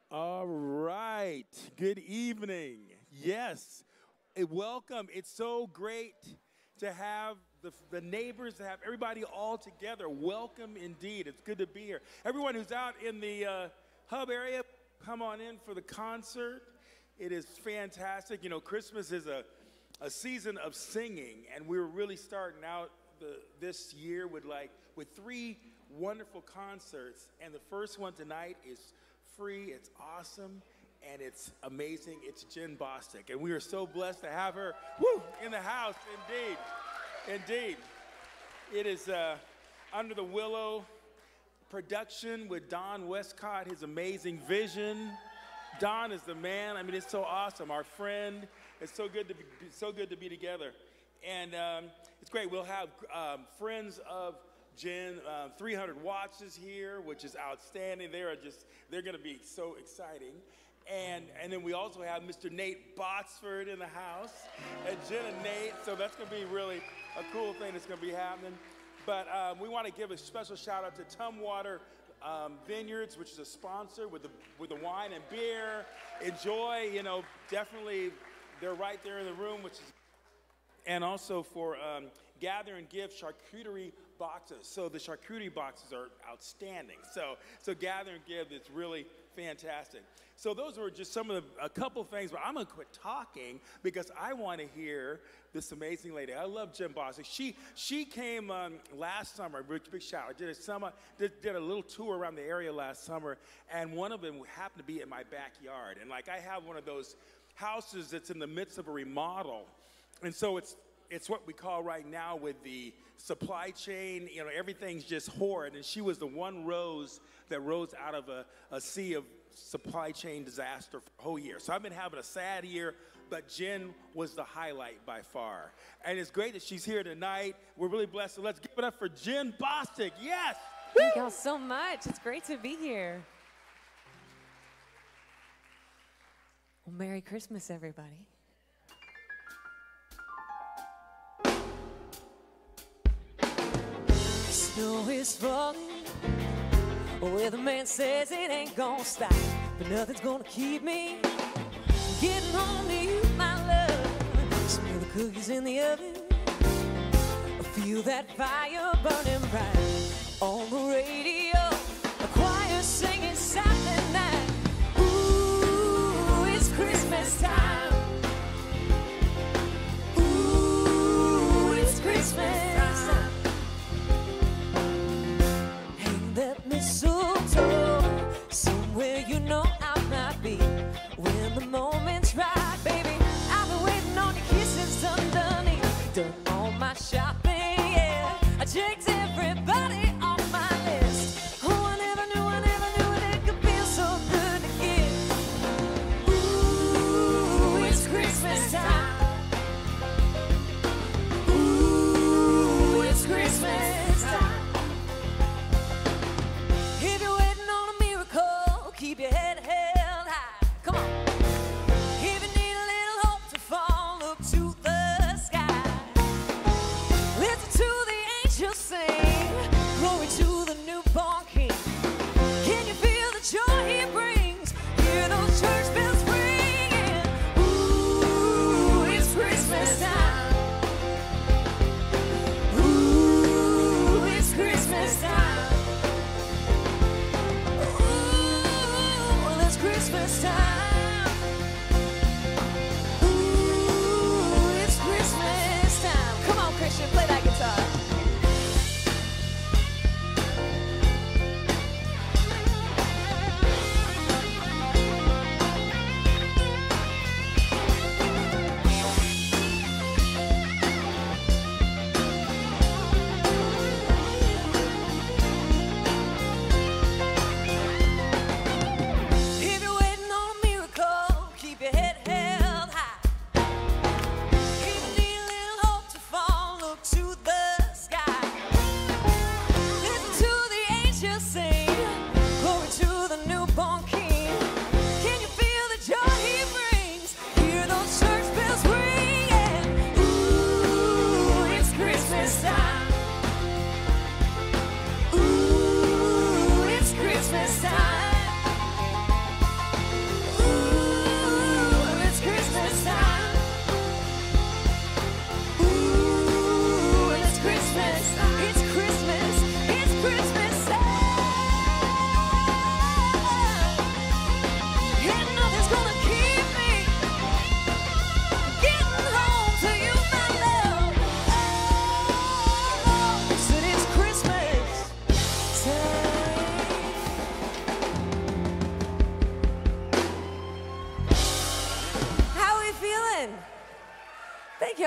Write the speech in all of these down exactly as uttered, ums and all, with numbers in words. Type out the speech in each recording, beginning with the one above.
All right. Good evening. Yes. Eh, Welcome. It's so great to have the, the neighbors, to have everybody all together. Welcome indeed. It's good to be here. Everyone who's out in the uh, hub area, come on in for the concert. It is fantastic. You know, Christmas is a, a season of singing, and we're really starting out the, this year with like with three wonderful concerts. And the first one tonight is free, it's awesome, and it's amazing. It's Jenn Bostic, and we are so blessed to have her woo, in the house, indeed, indeed. It is uh, under the Willow production with Don Westcott, his amazing vision. Don is the man. I mean, it's so awesome. Our friend. It's so good to be so good to be together, and um, it's great. We'll have um, friends of Jenn, uh, three hundred watts is here, which is outstanding. They are just, they're going to be so exciting. And and then we also have Mister Nate Botsford in the house, and Jenn and Nate, so that's going to be really a cool thing that's going to be happening. But um, we want to give a special shout out to Tumwater um, Vineyards, which is a sponsor with the, with the wine and beer. Enjoy, you know, definitely, they're right there in the room, which is, and also for um, Gather and Give charcuterie boxes. So the charcuterie boxes are outstanding. So so Gather and Give is really fantastic. So those were just some of the, a couple things, but I'm gonna quit talking because I want to hear this amazing lady. I love Jenn Bostic. She she came um, last summer. Big, big shout out. Did a summer did, did a little tour around the area last summer, and one of them happened to be in my backyard. And like I have one of those houses that's in the midst of a remodel, and so it's it's what we call right now with the supply chain, you know, everything's just horrid. And she was the one rose that rose out of a, a sea of supply chain disaster for the whole year. So I've been having a sad year, but Jenn was the highlight by far. And it's great that she's here tonight. We're really blessed. So let's give it up for Jenn Bostic. Yes. Thank y'all so much. It's great to be here. Well, Merry Christmas, everybody. Snow is falling, where the man says it ain't gonna stop, but nothing's gonna keep me from getting home to you, my love. Smell the cookies in the oven, I feel that fire burning bright on the radio, a choir singing Silent Night. Ooh, it's Christmas time. Ooh, it's Christmas. Mistletoe, somewhere you know I might be when the moment's right, baby. I've been waiting on your kisses underneath, done all my shopping, yeah. I checked everybody on my list. Oh, I never knew, I never knew it could feel so good to give. Ooh, it's Christmas time. Ooh, it's Christmas time. Keep your head held high. Come on. If you need a little hope to fall, look to the sky. Listen to the angels sing.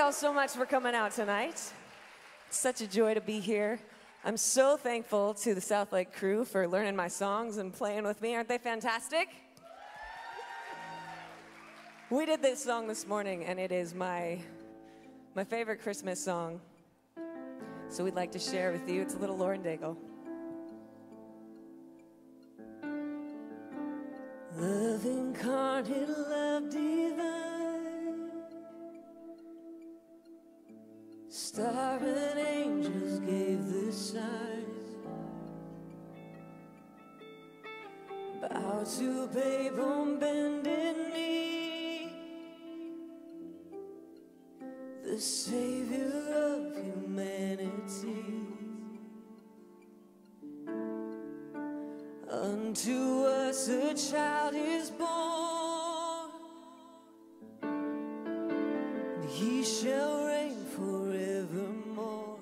y'all so much for coming out tonight. It's such a joy to be here. I'm so thankful to the SouthLake crew for learning my songs and playing with me. Aren't they fantastic? We did this song this morning, and it is my, my favorite Christmas song. So we'd like to share with you. It's a little Lauren Daigle. Love incarnate, love divine, star and angels gave the sign. Bow to babe on bended knee, the Savior of humanity. Unto us a child is born, and he shall reign forevermore.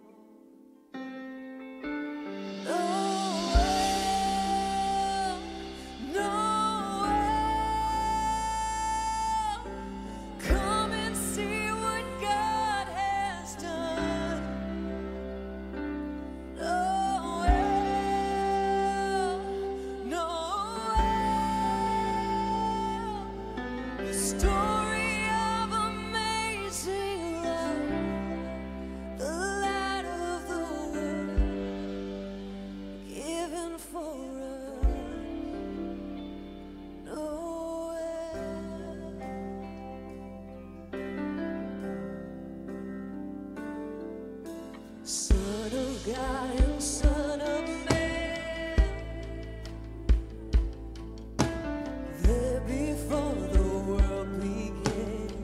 Noel, Noel, come and see what God has done. Story of amazing love, the light of the world, given for us, Noel. Son of God and Son of Man, there before the world began,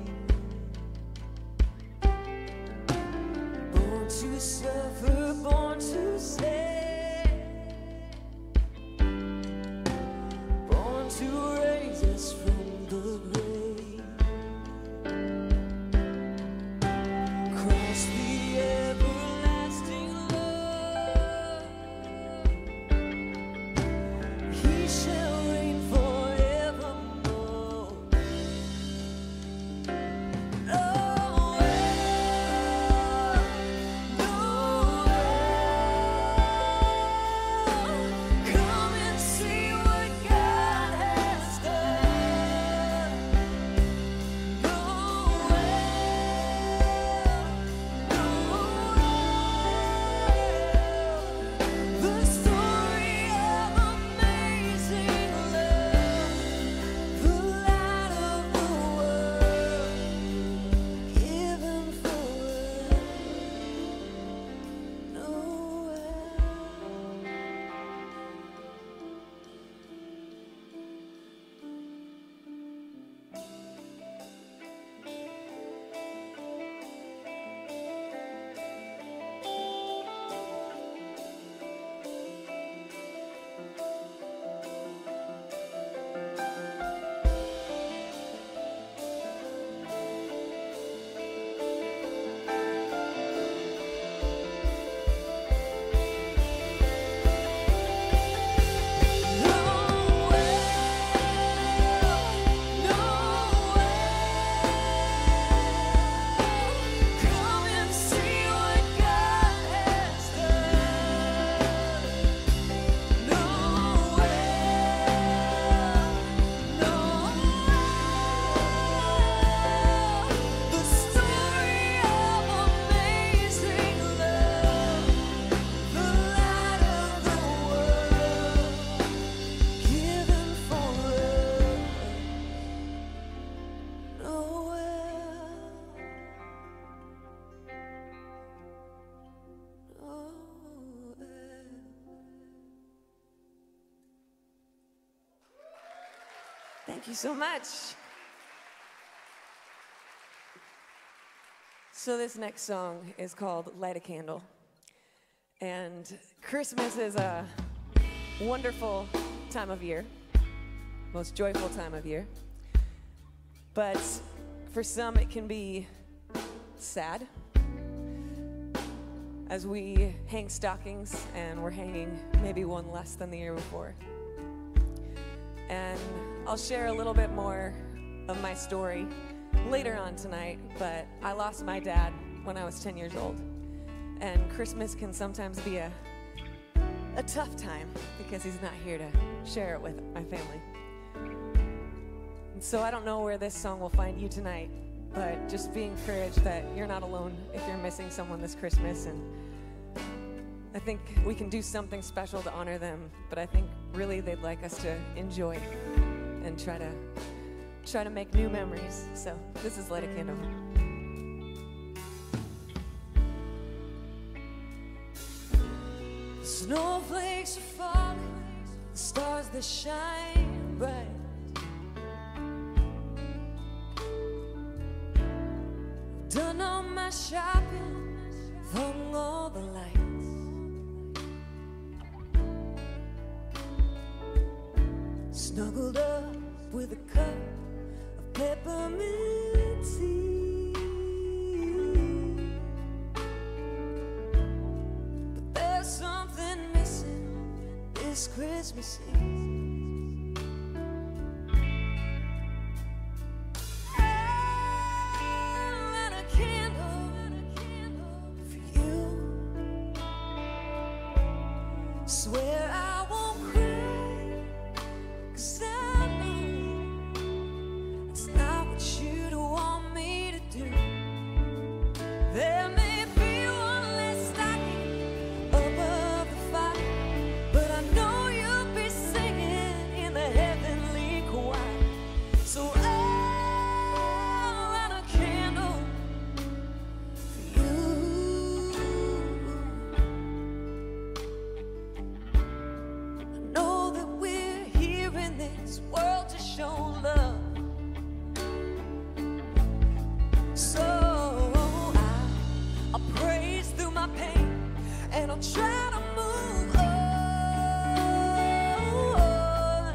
born to suffer, born to save, born to raise us from the grave. Christ the everlasting love, he shall reign forevermore. Noel, Noel, come and see what God has done. Noel, Noel, the story of amazing love, the light of the world, given for us, Noel. Come and see what God has done. Noel, Noel, the story of amazing love, the light of the world, given for us, Noel, Noel. Thank you so much. So this next song is called Light a Candle. And Christmas is a wonderful time of year, most joyful time of year. But for some it can be sad, as we hang stockings and we're hanging maybe one less than the year before. And I'll share a little bit more of my story later on tonight, but I lost my dad when I was ten years old. And Christmas can sometimes be a, a tough time because he's not here to share it with my family. And so I don't know where this song will find you tonight, but just be encouraged that you're not alone if you're missing someone this Christmas. And I think we can do something special to honor them, but I think really they'd like us to enjoy and try to try to make new memories. So this is Light a Candle. Snowflakes are falling, the stars they shine bright. Done all my shopping, hung all the lights. Snuggled up with a cup of peppermint tea. But there's something missing this Christmas Eve. Swear I won't cry, 'cause I know it's not what you'd want me to do. There may be one less stocking above the fire, but I know you'll be singing in the heavenly choir. So I'll light a candle for you. World to show love, so I, I'll praise through my pain, and I'll try to move on.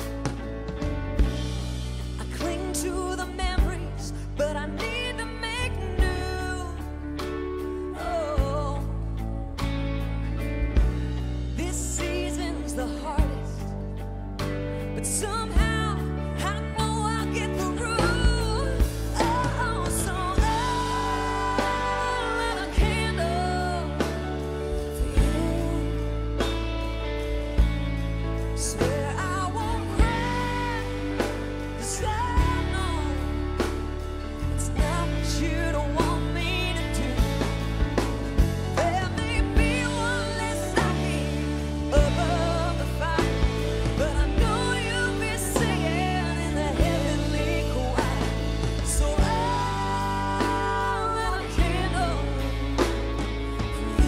I cling to the memories, but I need to make new. Oh, this season's the hardest, but somehow I know I'll get through. Oh, so I'll light a candle for you. Swear I won't cry, 'cause I know it's not what you don't want me to do. There may be one less stocking above the fire, but I know you'll be singing in the heavenly choir. So I'll light a candle for you.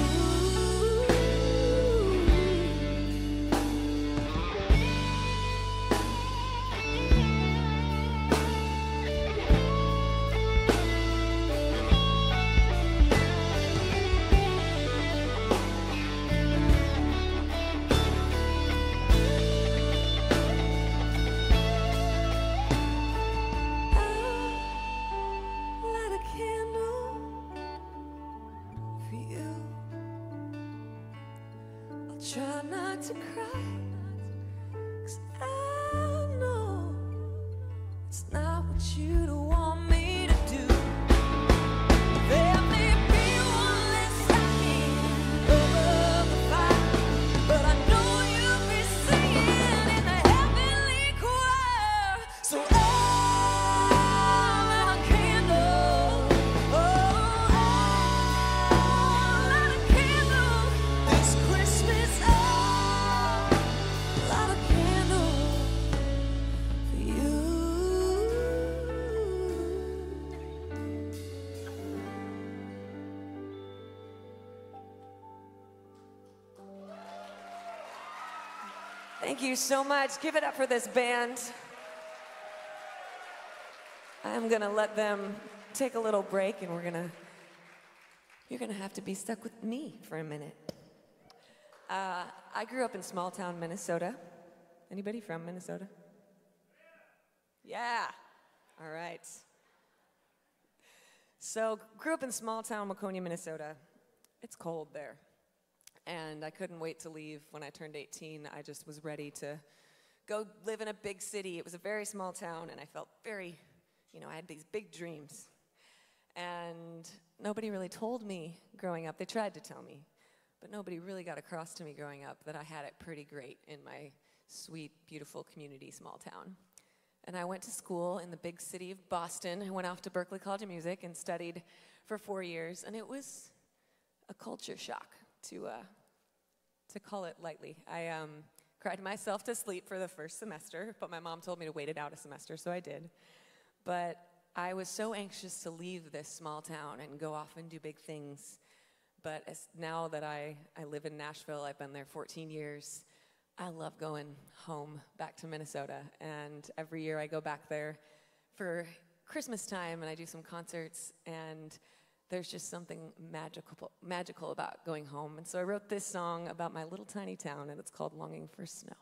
I'll light a candle for you. I'll try not to cry, 'cause I know it's not what you'd want me to do. There may be one less stocking above the fire, but I know you'll be singing in the heavenly choir. So I'll light a candle. Oh, I'll light a candle this Christmas. I'll light a candle for you. Thank you so much. Give it up for this band. I'm gonna let them take a little break, and we're gonna, you're gonna have to be stuck with me for a minute. Uh, I grew up in small town Minnesota. Anybody from Minnesota? Yeah. All right. So, grew up in small town Waconia, Minnesota. It's cold there. And I couldn't wait to leave when I turned eighteen. I just was ready to go live in a big city. It was a very small town, and I felt very you know, I had these big dreams. And nobody really told me growing up. They tried to tell me, but nobody really got across to me growing up that I had it pretty great in my sweet, beautiful community, small town. And I went to school in the big city of Boston. I went off to Berklee College of Music and studied for four years. And it was a culture shock, to, uh, to call it lightly. I um, cried myself to sleep for the first semester, but my mom told me to wait it out a semester, so I did. But I was so anxious to leave this small town and go off and do big things. But as, now that I, I live in Nashville, I've been there fourteen years, I love going home back to Minnesota. And every year I go back there for Christmas time and I do some concerts, and there's just something magical, magical about going home. And so I wrote this song about my little tiny town, and it's called Longing for Snow.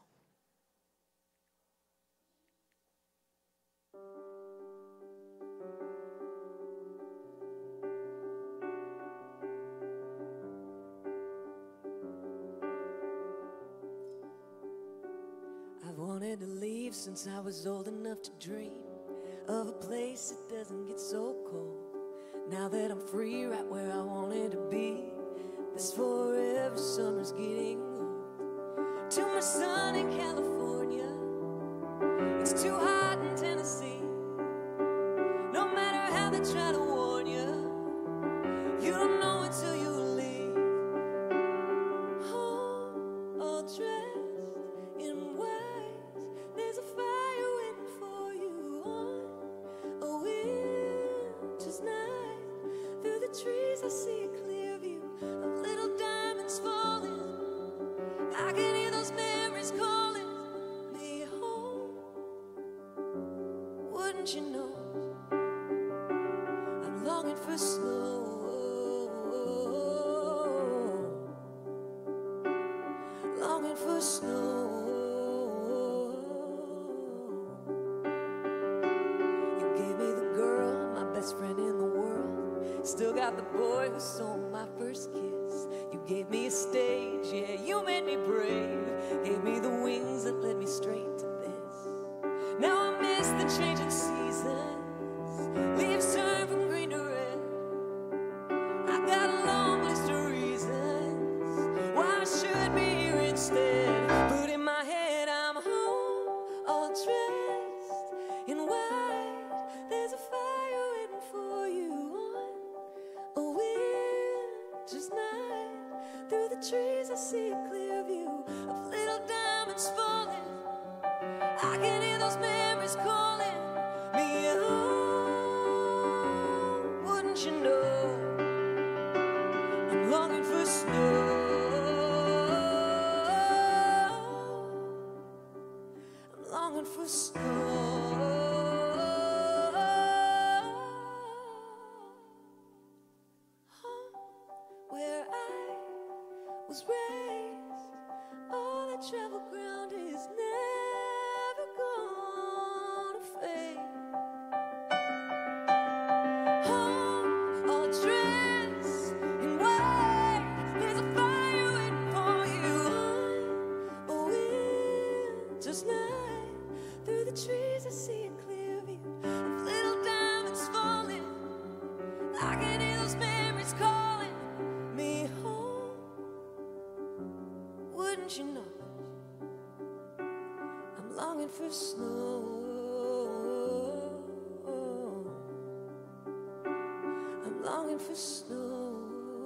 I've wanted to leave since I was old enough to dream of a place that doesn't get so cold. Now that I'm free right where I wanted to be, this forever summer's getting old. To my son in California, it's too hot in Tennessee. No matter how they try to warn you, you don't know until you leave. Home, all dressed in white, there's a fire waiting for you on a winter's night. Through the trees I see a clear view of little diamonds falling. I can hear those memories calling me home. Wouldn't you know, I'm longing for snow. Longing for snow. You gave me the girl, my best friend in the world. Still got the boy who stole my first kiss. You gave me a stage, yeah, you made me brave. Gave me the wings that led me straight to this. Now I miss the changing seasons. Leaves turn from green to red. I got a long list of reasons why I should be here instead. But in my head I'm home, all dressed in white. There's a fire waiting for you on a winter's night. Through the trees I see a clear view of little diamonds falling. I can hear those memories calling me home. Wouldn't you know, I'm longing for snow. I'm longing for snow. Where I was raised, all that travel ground is never gonna fade. Home, all dressed in white, there's a fire waiting for you on a winter's night. Through the trees I see a clear view of little diamonds falling. I can hear those memories calling me home. Wouldn't you know, I'm longing for snow. I'm longing for snow.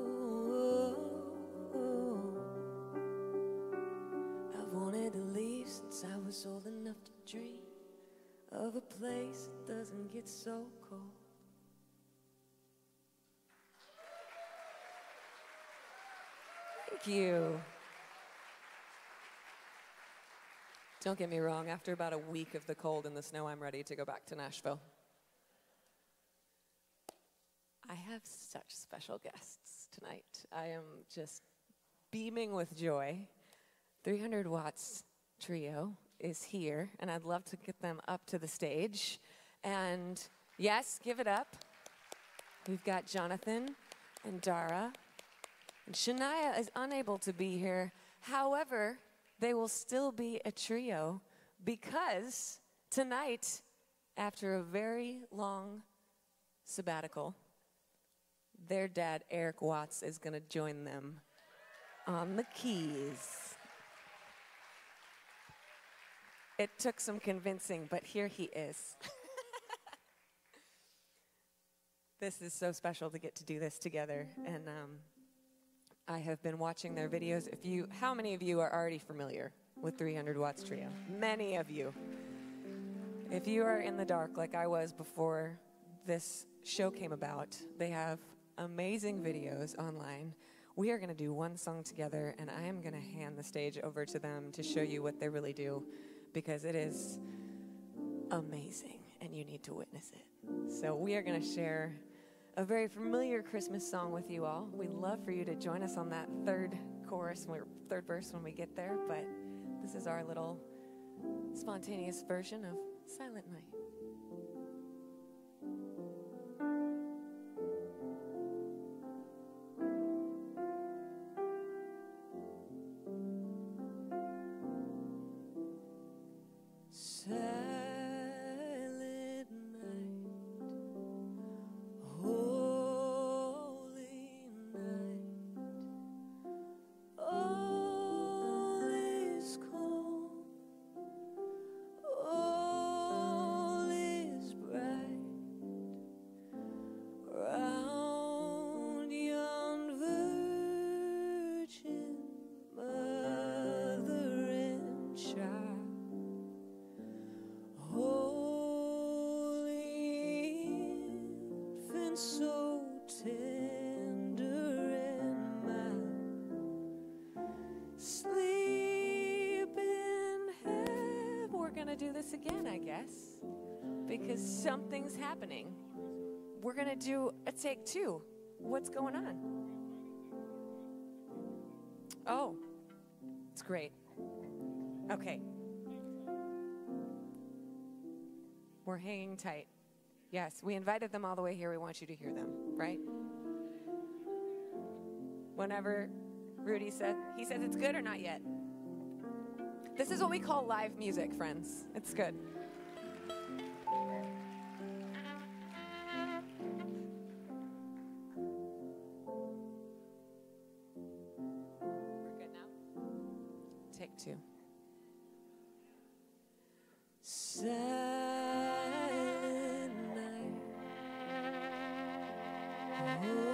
I've wanted to leave since I was old enough to dream of a place that doesn't get so cold. Thank you. Don't get me wrong, after about a week of the cold and the snow, I'm ready to go back to Nashville. I have such special guests tonight. I am just beaming with joy. three hundred Watts Trio is here, and I'd love to get them up to the stage. And yes, give it up. We've got Jonathan and Dara. And Shania is unable to be here. However, they will still be a trio because tonight after a very long sabbatical, their dad, Eric Watts, is going to join them on the keys. It took some convincing, but here he is. This is so special to get to do this together, and um, I have been watching their videos. If you, how many of you are already familiar with three hundred Watts Trio? Many of you. If you are in the dark like I was before this show came about, they have amazing videos online. We are going to do one song together, and I am going to hand the stage over to them to show you what they really do, because it is amazing, and you need to witness it. So we are going to share a very familiar Christmas song with you all. We'd love for you to join us on that third chorus, or third verse when we get there, but this is our little spontaneous version of Silent Night. Do this again, I guess, because something's happening. We're gonna do a take two. What's going on? Oh, it's great. Okay. We're hanging tight. Yes, we invited them all the way here. We want you to hear them, right? Whenever Rudy said, he says it's good or not yet? This is what we call live music, friends. It's good. We're good now? Take two. Silent night. Oh.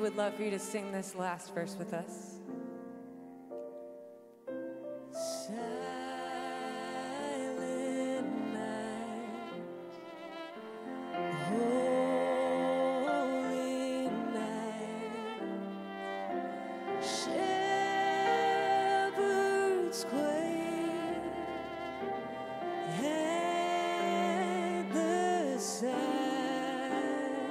would love for you to sing this last verse with us. Silent night, holy night, shepherds quake at the sound,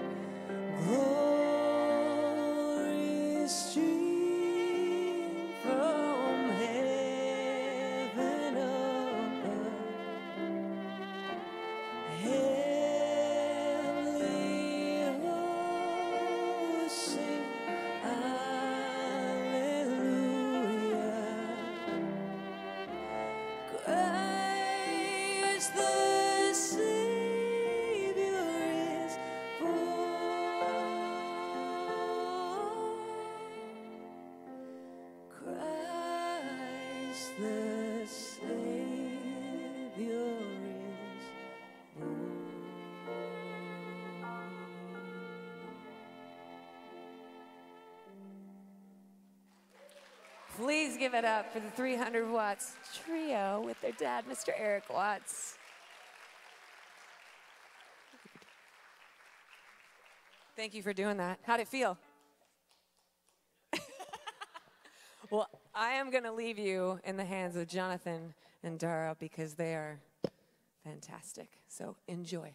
glory stream from heaven above, heavenly hosts sing hallelujah. Christ the Savior is born. Christ the Savior is born. Please give it up for the three hundred Watts Trio with their dad, Mister Eric Watts. Thank you for doing that. How'd it feel? Well, I am going to leave you in the hands of Jonathan and Dara because they are fantastic. So enjoy.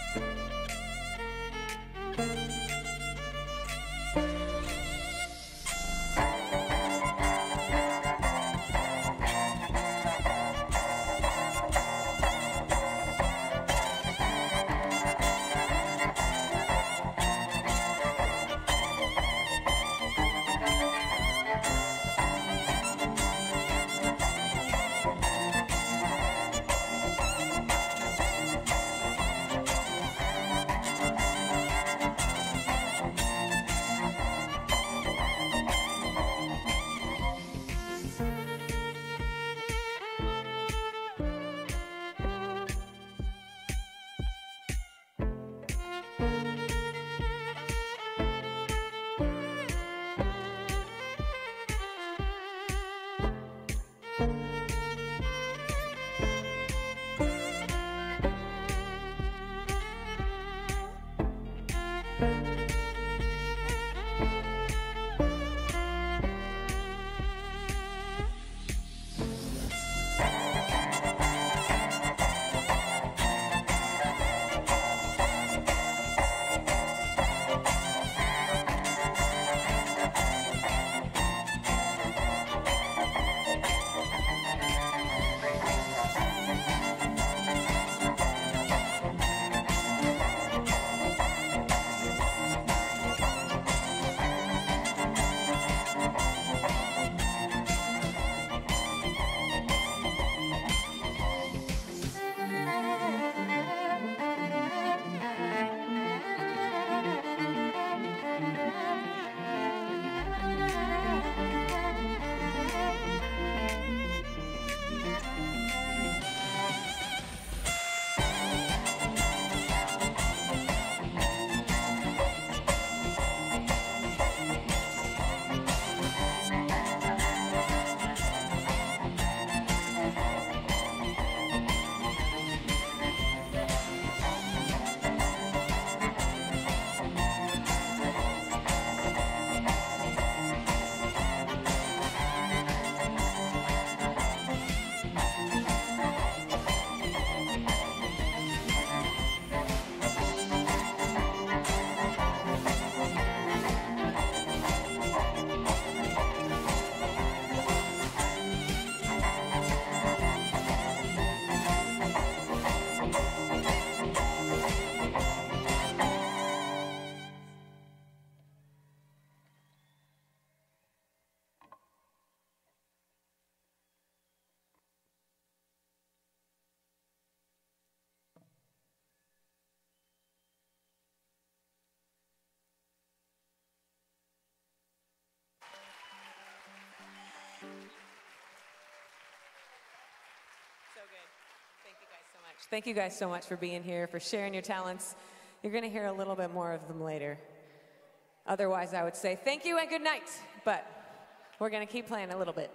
Thank you guys so much for being here, for sharing your talents. You're going to hear a little bit more of them later. Otherwise, I would say thank you and good night, but we're going to keep playing a little bit.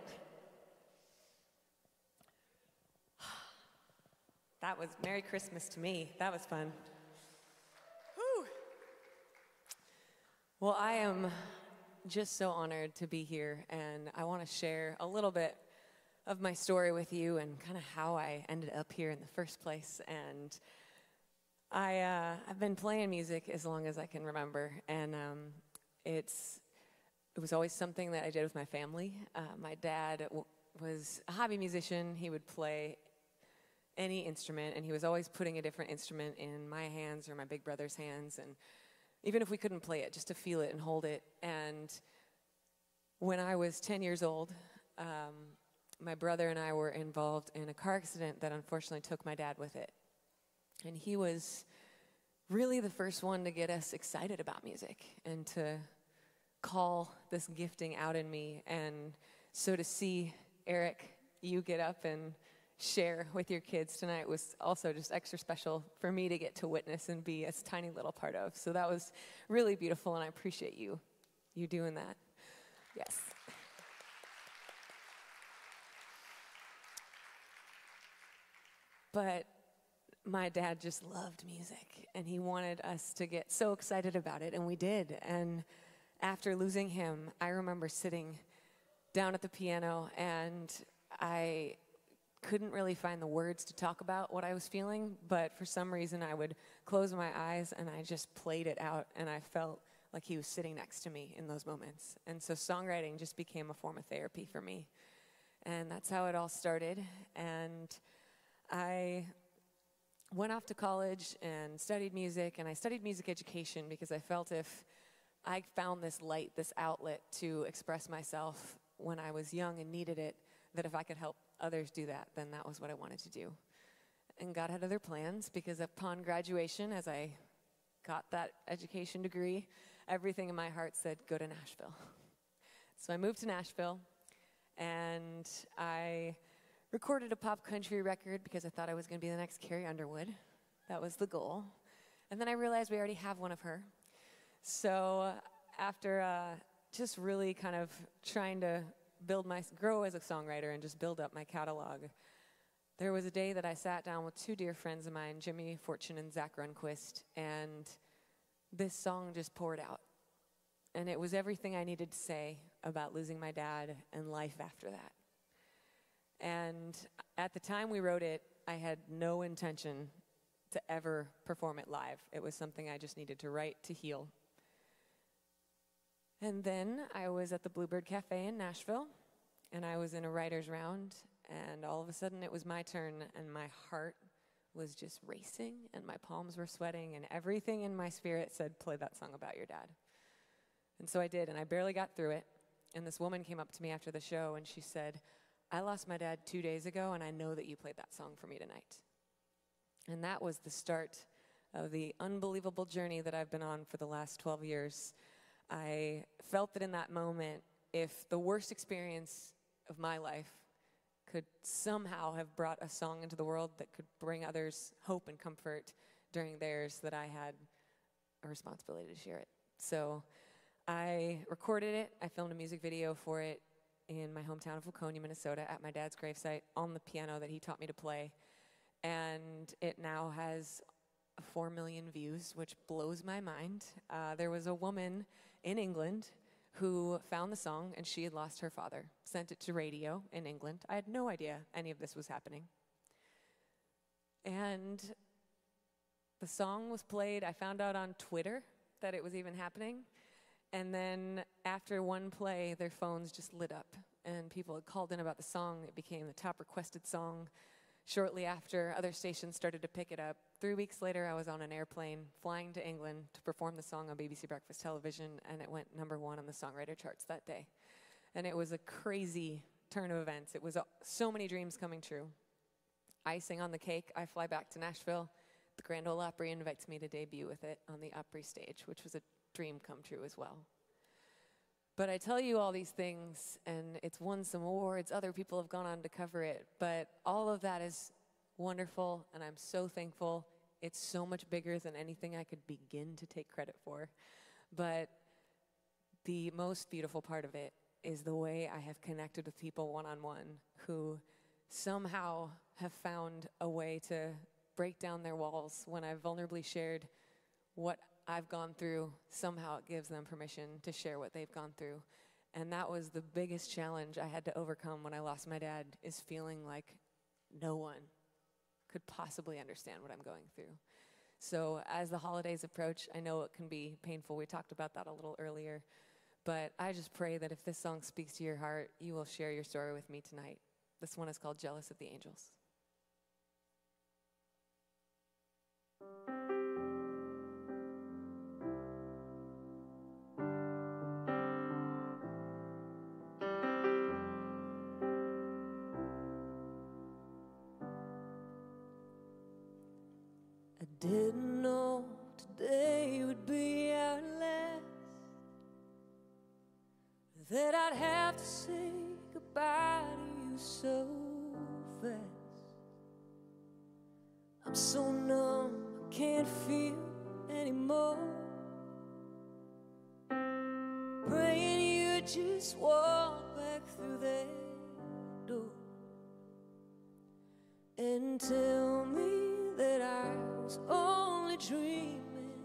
That was Merry Christmas to me. That was fun. Whew. Well, I am just so honored to be here, and I want to share a little bit of my story with you and kind of how I ended up here in the first place. And I, uh, I've been playing music as long as I can remember, and um, it's it was always something that I did with my family. Uh, my dad w- was a hobby musician. He would play any instrument, and he was always putting a different instrument in my hands or my big brother's hands, and even if we couldn't play it, just to feel it and hold it. And when I was ten years old, um, my brother and I were involved in a car accident that unfortunately took my dad with it. And he was really the first one to get us excited about music and to call this gifting out in me. And so to see Eric, you get up and share with your kids tonight was also just extra special for me to get to witness and be a tiny little part of. So that was really beautiful, and I appreciate you, you doing that. Yes. But my dad just loved music, and he wanted us to get so excited about it, and we did. And after losing him, I remember sitting down at the piano, and I couldn't really find the words to talk about what I was feeling, but for some reason I would close my eyes and I just played it out, and I felt like he was sitting next to me in those moments. And so songwriting just became a form of therapy for me. And that's how it all started. And I went off to college and studied music, and I studied music education because I felt if I found this light, this outlet to express myself when I was young and needed it, that if I could help others do that, then that was what I wanted to do. And God had other plans, because upon graduation, as I got that education degree, everything in my heart said, go to Nashville. So I moved to Nashville, and I recorded a pop country record because I thought I was going to be the next Carrie Underwood. That was the goal. And then I realized we already have one of her. So after uh, just really kind of trying to build my, grow as a songwriter and just build up my catalog, there was a day that I sat down with two dear friends of mine, Jimmy Fortune and Zach Runquist, and this song just poured out. And it was everything I needed to say about losing my dad and life after that. And at the time we wrote it, I had no intention to ever perform it live. It was something I just needed to write to heal. And then I was at the Bluebird Cafe in Nashville, and I was in a writer's round, and all of a sudden it was my turn, and my heart was just racing, and my palms were sweating, and everything in my spirit said, play that song about your dad. And so I did, and I barely got through it. And this woman came up to me after the show, and she said, I lost my dad two days ago, and I know that you played that song for me tonight. And that was the start of the unbelievable journey that I've been on for the last twelve years. I felt that in that moment, if the worst experience of my life could somehow have brought a song into the world that could bring others hope and comfort during theirs, that I had a responsibility to share it. So I recorded it. I filmed a music video for it in my hometown of Waconia, Minnesota, at my dad's gravesite on the piano that he taught me to play. And it now has four million views, which blows my mind. Uh, there was a woman in England who found the song, and she had lost her father, sent it to radio in England. I had no idea any of this was happening. And the song was played. I found out on Twitter that it was even happening. And then after one play, their phones just lit up, and people had called in about the song. It became the top requested song. Shortly after, other stations started to pick it up. Three weeks later, I was on an airplane flying to England to perform the song on B B C Breakfast Television, and it went number one on the songwriter charts that day. And it was a crazy turn of events. It was uh, so many dreams coming true. Icing on the cake, I fly back to Nashville. The Grand Ole Opry invites me to debut with it on the Opry stage, which was a dream come true as well. But I tell you all these things, and it's won some awards. Other people have gone on to cover it. But all of that is wonderful, and I'm so thankful. It's so much bigger than anything I could begin to take credit for. But the most beautiful part of it is the way I have connected with people one-on-one who somehow have found a way to break down their walls. When I've vulnerably shared what I've gone through, somehow it gives them permission to share what they've gone through. And that was the biggest challenge I had to overcome when I lost my dad, is feeling like no one could possibly understand what I'm going through. So as the holidays approach, I know it can be painful. We talked about that a little earlier. But I just pray that if this song speaks to your heart, you will share your story with me tonight. This one is called Jealous of the Angels. I didn't know today would be our last, that I'd have to say goodbye to you so fast. I'm so numb, I can't feel anymore. Praying you just walk back through that door and tell me that I was only dreaming.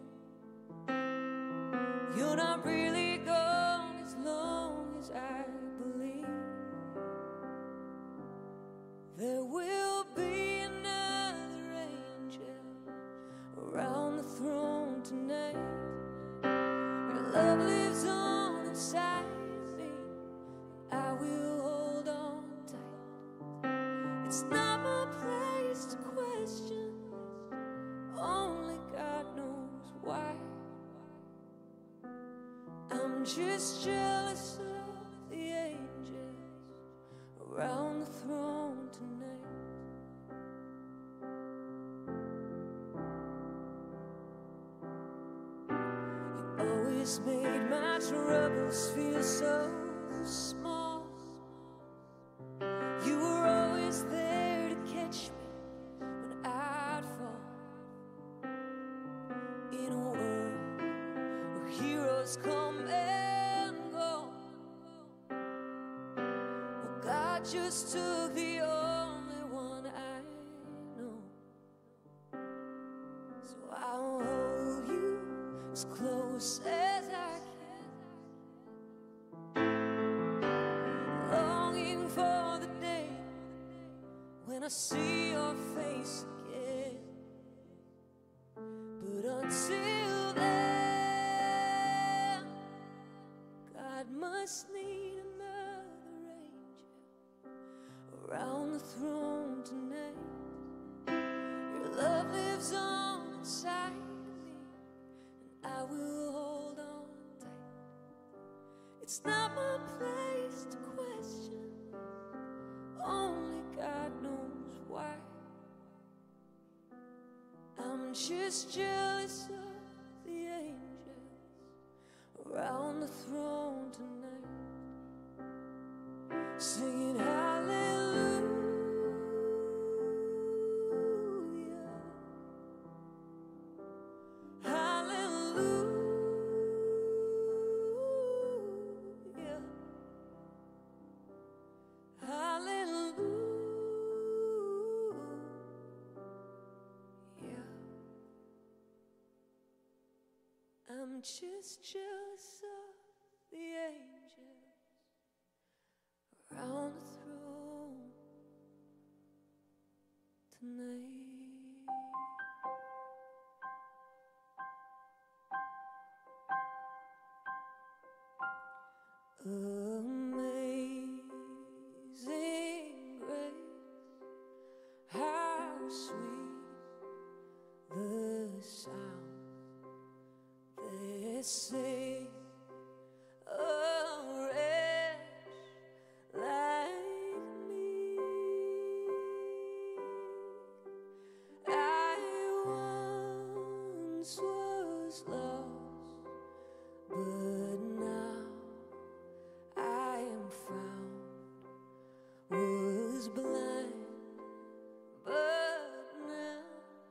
You're not really gone as long as I believe there will be another angel around the throne tonight. Your love lives on inside me, I will hold on tight. It's not my place to question, only God knows why. I'm just jealous of the angels around the throne tonight. You always made my troubles feel so small. You were always there to catch me when I'd fall. In a world where heroes come and go, well, God just took the only one I know. So I'll hold you as close as I can, longing for the day when I see your face again. But until then, God must need another angel around the throne tonight. Your love lives on inside me, and I will hold on tight. It's not my place to question, only God knows why. I'm just jealous of the angels around the throne tonight, singing hallelujah, hallelujah, hallelujah. I'm just jealous of the angels around the throne tonight. Amazing grace, how sweet the sound that saved a wretch like me. I once was lost, but now I am found. Was blind, but now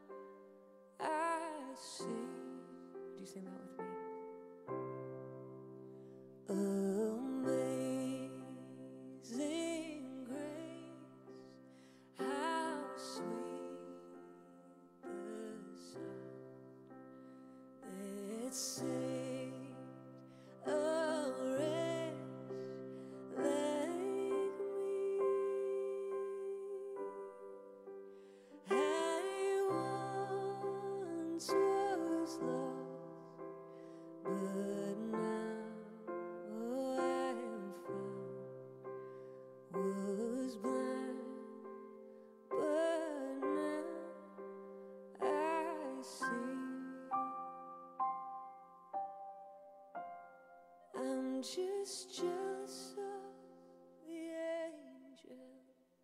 I see. Would you sing that with me? Amazing grace, how sweet the sound that saved a wretch like me. I once was lost, but now oh, I am found. Was blind, but now I see. I'm just jealous of the angels.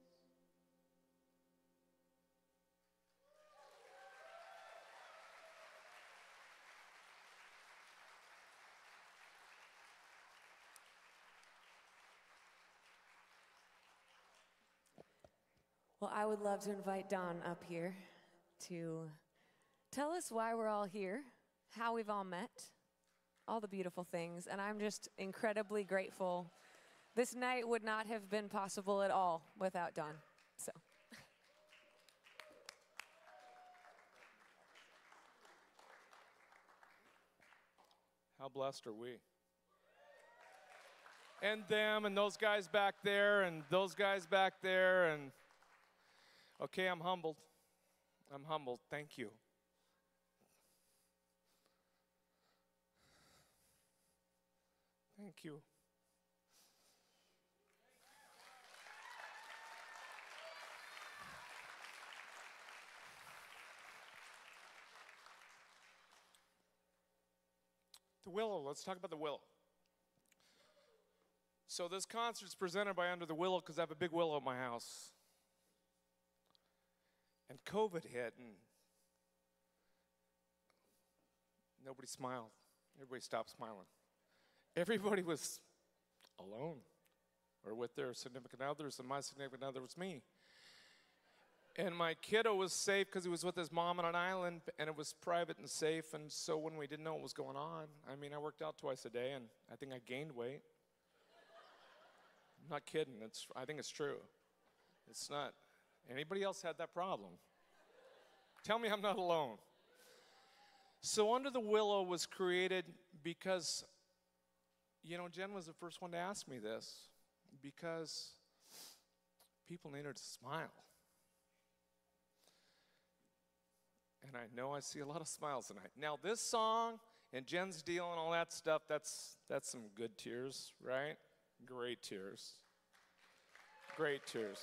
Well, I would love to invite Don up here to tell us why we're all here, how we've all met, all the beautiful things, and I'm just incredibly grateful. This night would not have been possible at all without Don, so. How blessed are we? And them, and those guys back there, and those guys back there, and Okay, I'm humbled. I'm humbled. Thank you. Thank you. The Willow. Let's talk about the Willow. So this concert's presented by Under the Willow because I have a big willow at my house. And COVID hit, and nobody smiled. Everybody stopped smiling. Everybody was alone or with their significant others, and my significant other was me. And my kiddo was safe because he was with his mom on an island, and it was private and safe. And so when we didn't know what was going on, I mean, I worked out twice a day, and I think I gained weight. I'm not kidding. It's, I think it's true. It's not. Anybody else had that problem? Tell me I'm not alone. So Under the Willow was created because, you know, Jenn was the first one to ask me this, because people needed to smile. And I know I see a lot of smiles tonight. Now, this song and Jenn's deal and all that stuff, that's, that's some good tears, right? Great tears. Great tears.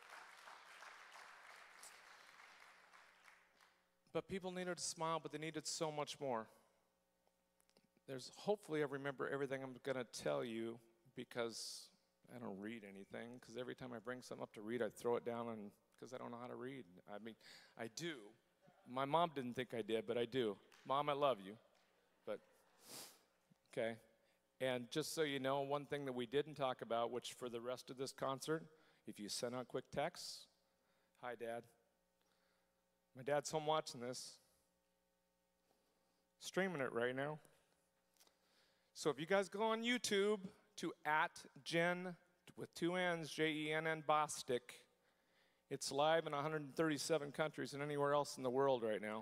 But people needed to smile, but they needed so much more. There's, hopefully I remember everything I'm going to tell you, because I don't read anything, because every time I bring something up to read, I throw it down, and because I don't know how to read. I mean, I do. My mom didn't think I did, but I do. Mom, I love you. But, okay. And just so you know, one thing that we didn't talk about, which for the rest of this concert, if you send out quick texts, hi, Dad. My dad's home watching this, streaming it right now. So if you guys go on YouTube to at Jenn, with two N's, J E N N Bostic, it's live in one hundred thirty-seven countries and anywhere else in the world right now.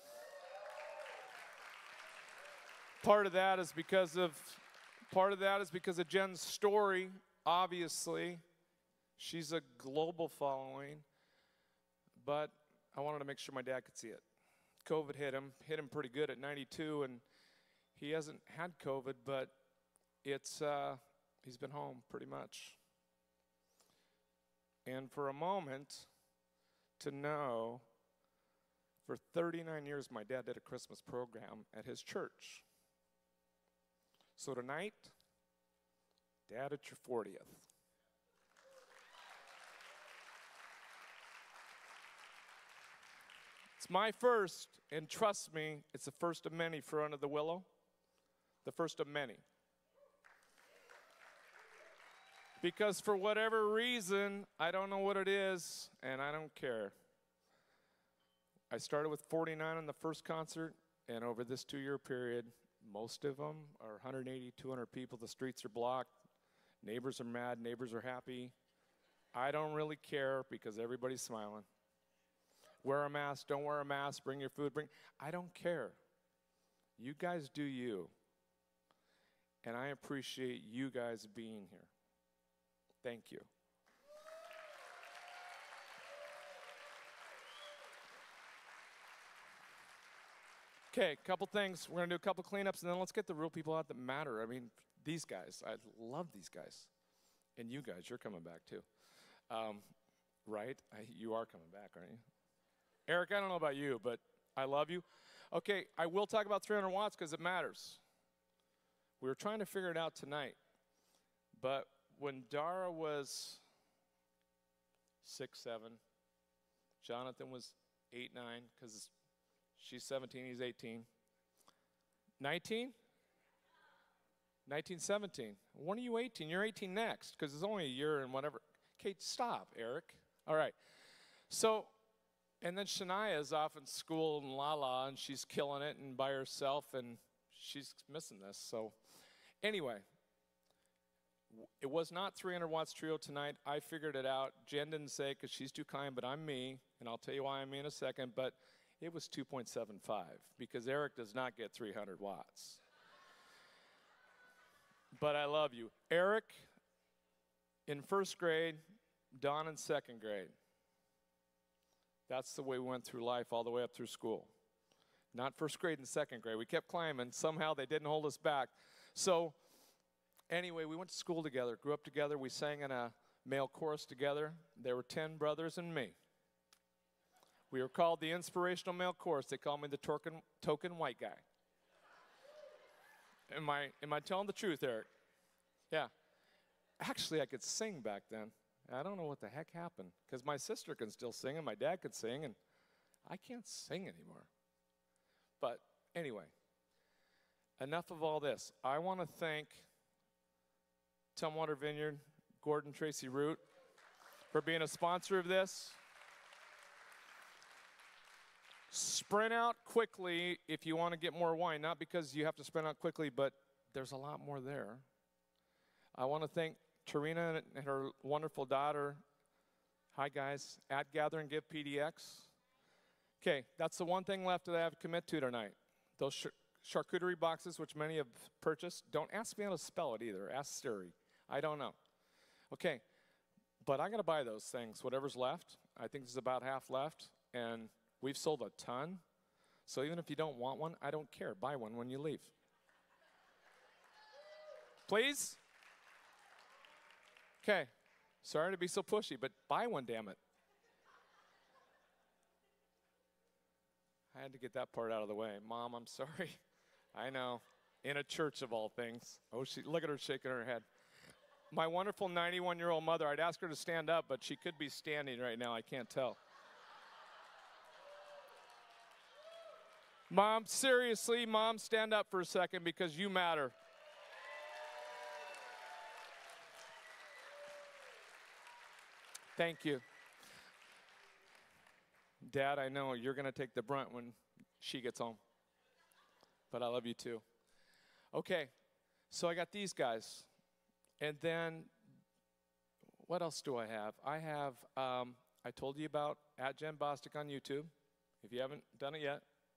Part of that is because of, part of that is because of Jenn's story, obviously. She's a global following, but I wanted to make sure my dad could see it. COVID hit him, hit him pretty good at ninety-two, and he hasn't had COVID, but it's, uh, he's been home pretty much. And for a moment, to know, for thirty-nine years, my dad did a Christmas program at his church. So tonight, Dad, it's your fortieth. It's my first, and trust me, it's the first of many for Under the Willow. The first of many. Because for whatever reason, I don't know what it is, and I don't care. I started with forty-nine on the first concert, and over this two-year period, most of them are one hundred eighty, two hundred people. The streets are blocked. Neighbors are mad. Neighbors are happy. I don't really care because everybody's smiling. Wear a mask, don't wear a mask, bring your food, bring, I don't care. You guys do you. And I appreciate you guys being here. Thank you. Okay, a couple things. We're going to do a couple cleanups, and then let's get the real people out that matter. I mean, these guys. I love these guys. And you guys, you're coming back too. Um, right? I, you are coming back, aren't you? Eric, I don't know about you, but I love you. Okay, I will talk about three hundred watts because it matters. We were trying to figure it out tonight. But when Dara was six, seven, Jonathan was eight, nine, because she's seventeen, he's eighteen. nineteen? nineteen, seventeen. When are you eighteen? You're eighteen next, because it's only a year and whatever. Kate, stop, Eric. All right. So, and then Shania's off in school in La La, and she's killing it and by herself, and she's missing this. So, anyway, it was not three hundred watts trio tonight. I figured it out. Jenn didn't say because she's too kind, but I'm me, and I'll tell you why I'm me in a second. But it was two point seven five because Eric does not get three hundred watts. But I love you. Eric in first grade, Dawn in second grade. That's the way we went through life all the way up through school. Not first grade and second grade. We kept climbing. Somehow they didn't hold us back. So anyway, we went to school together, grew up together. We sang in a male chorus together. There were ten brothers and me. We were called the Inspirational Male Chorus. They called me the token, token white guy. Am I, am I telling the truth, Eric? Yeah. Actually, I could sing back then. I don't know what the heck happened, because my sister can still sing and my dad could sing, and I can't sing anymore. But anyway, enough of all this. I want to thank Tumwater Vineyard, Gordon Tracy Root, for being a sponsor of this. Sprint out quickly if you want to get more wine, not because you have to sprint out quickly, but there's a lot more there. I want to thank Tarina and her wonderful daughter. Hi, guys. At Gather and Give P D X. Okay, that's the one thing left that I have to commit to tonight. Those char charcuterie boxes, which many have purchased. Don't ask me how to spell it either. Ask Siri. I don't know. Okay, but I'm going to buy those things, whatever's left. I think there's about half left, and we've sold a ton. So even if you don't want one, I don't care. Buy one when you leave. Please? Okay, sorry to be so pushy, but buy one, damn it. I had to get that part out of the way. Mom, I'm sorry. I know. In a church of all things. Oh, she, look at her shaking her head. My wonderful ninety-one-year-old mother, I'd ask her to stand up, but she could be standing right now. I can't tell. Mom, seriously, Mom, stand up for a second because you matter. Thank you. Dad, I know you're going to take the brunt when she gets home. But I love you too. Okay, so I got these guys. And then, what else do I have? I have, um, I told you about at Jenn Bostic on YouTube. If you haven't done it yet,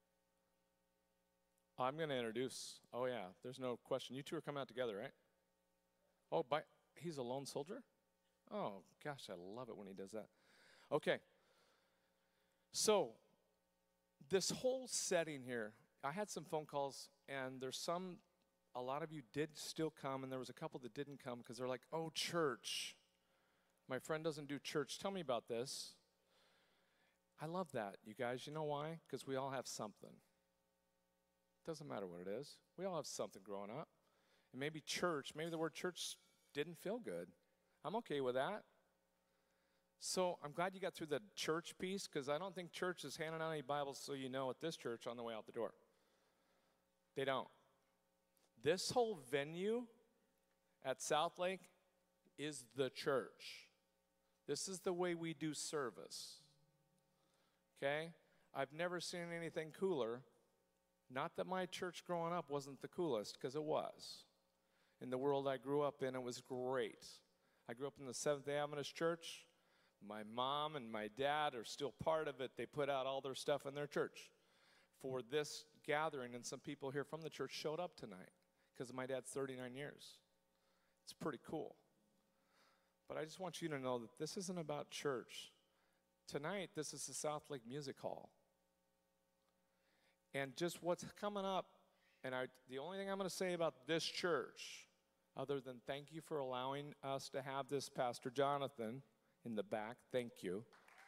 I'm going to introduce. Oh, yeah, there's no question. You two are coming out together, right? Oh, by, he's a lone soldier? Oh, gosh, I love it when he does that. Okay. So, this whole setting here, I had some phone calls, and there's some, a lot of you did still come, and there was a couple that didn't come because they're like, oh, church. My friend doesn't do church. Tell me about this. I love that, you guys. You know why? Because we all have something. Doesn't matter what it is. We all have something growing up. And maybe church, maybe the word church didn't feel good. I'm okay with that. So I'm glad you got through the church piece, because I don't think church is handing out any Bibles so you know at this church on the way out the door. They don't. This whole venue at SouthLake is the church. This is the way we do service. Okay? I've never seen anything cooler. Not that my church growing up wasn't the coolest, because it was. In the world I grew up in, it was great. I grew up in the Seventh-day Adventist Church. My mom and my dad are still part of it. They put out all their stuff in their church for this gathering, and some people here from the church showed up tonight because of my dad's thirty-nine years. It's pretty cool. But I just want you to know that this isn't about church. Tonight, this is the SouthLake Music Hall. And just what's coming up, and I, the only thing I'm going to say about this church, other than thank you for allowing us to have this Pastor Jonathan in the back, thank you.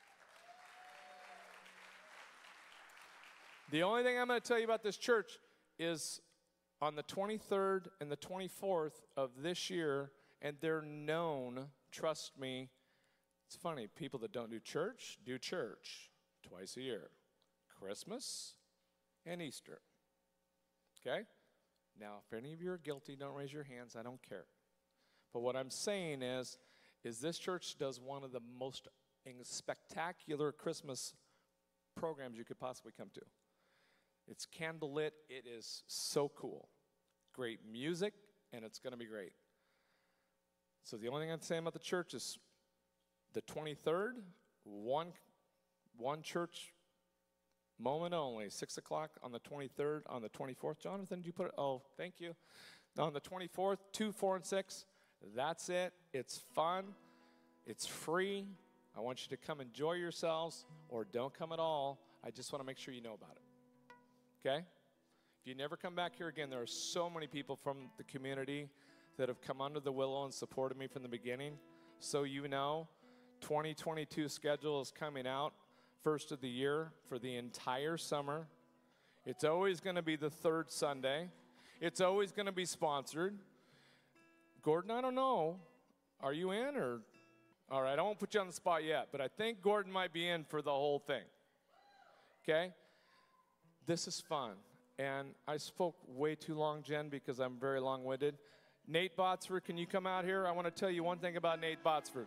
The only thing I'm going to tell you about this church is on the twenty-third and the twenty-fourth of this year, and they're known, trust me, it's funny, people that don't do church, do church twice a year. Christmas and Easter. Okay? Now, if any of you are guilty, don't raise your hands. I don't care. But what I'm saying is, is this church does one of the most spectacular Christmas programs you could possibly come to. It's candlelit. It is so cool. Great music, and it's going to be great. So the only thing I'm saying about the church is the twenty-third, one, one church moment only, six o'clock on the twenty-third, on the twenty-fourth. Jonathan, did you put it? Oh, thank you. On the twenty-fourth, two, four, and six. That's it. It's fun. It's free. I want you to come enjoy yourselves or don't come at all. I just want to make sure you know about it. Okay? If you never come back here again, there are so many people from the community that have come under the Willow and supported me from the beginning. So you know, twenty twenty-two schedule is coming out first of the year for the entire summer. It's always going to be the third Sunday. It's always going to be sponsored. Gordon, I don't know. Are you in or? All right, I won't put you on the spot yet, but I think Gordon might be in for the whole thing. Okay? This is fun. And I spoke way too long, Jen, because I'm very long-winded. Nate Botsford, can you come out here? I want to tell you one thing about Nate Botsford.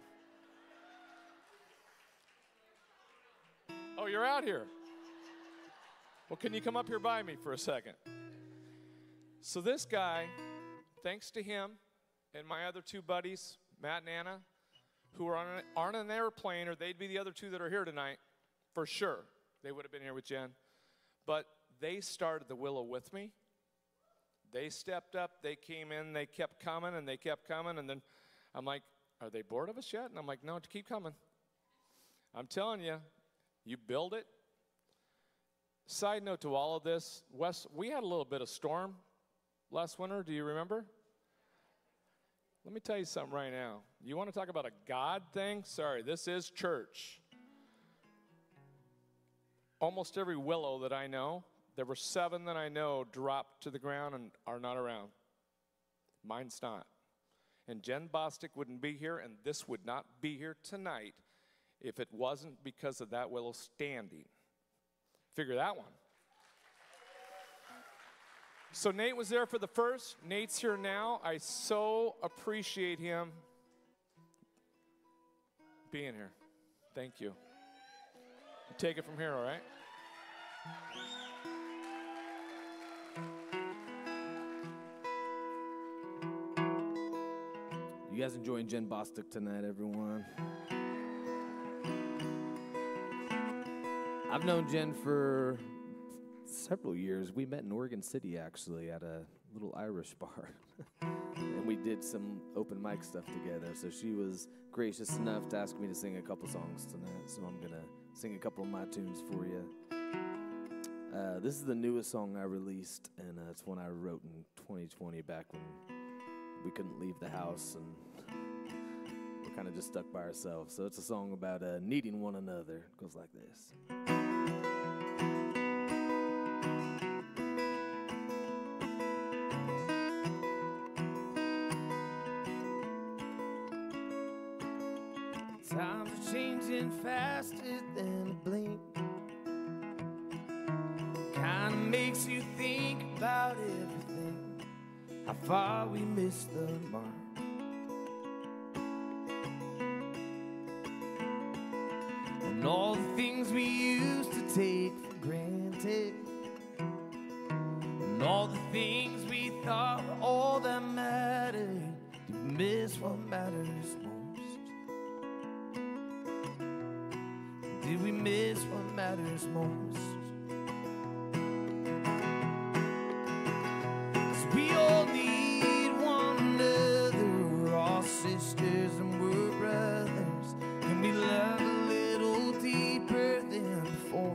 Oh, you're out here. Well, can you come up here by me for a second? So this guy, thanks to him and my other two buddies, Matt and Anna, who are on an, aren't on an airplane, or they'd be the other two that are here tonight, for sure. They would have been here with Jen. But they started the Willow with me. They stepped up, they came in, they kept coming, and they kept coming, and then I'm like, are they bored of us yet? And I'm like, no, keep coming. I'm telling you, you build it. Side note to all of this, Wes, we had a little bit of storm last winter. Do you remember? Let me tell you something right now. You want to talk about a God thing? Sorry, this is church. Almost every Willow that I know, there were seven that I know dropped to the ground and are not around. Mine's not. And Jenn Bostic wouldn't be here, and this would not be here tonight if it wasn't because of that Willow standing. Figure that one. So Nate was there for the first. Nate's here now. I so appreciate him being here. Thank you. You take it from here, all right? You guys enjoying Jenn Bostic tonight, everyone? I've known Jen for several years. We met in Oregon City, actually, at a little Irish bar. And we did some open mic stuff together. So she was gracious enough to ask me to sing a couple songs tonight. So I'm going to sing a couple of my tunes for you. Uh, this is the newest song I released, and uh, it's one I wrote in twenty twenty, back when we couldn't leave the house and we're kind of just stuck by ourselves. So it's a song about uh, needing one another. It goes like this. Times are changing faster than a blink. Kinda makes you think about everything, how far we missed the mark. And all the things we used to take for granted, and all the things we thought were all that mattered. Did we miss what matters most? Did we miss what matters most? We all need one another. We're all sisters and we're brothers. Can we love a little deeper than before?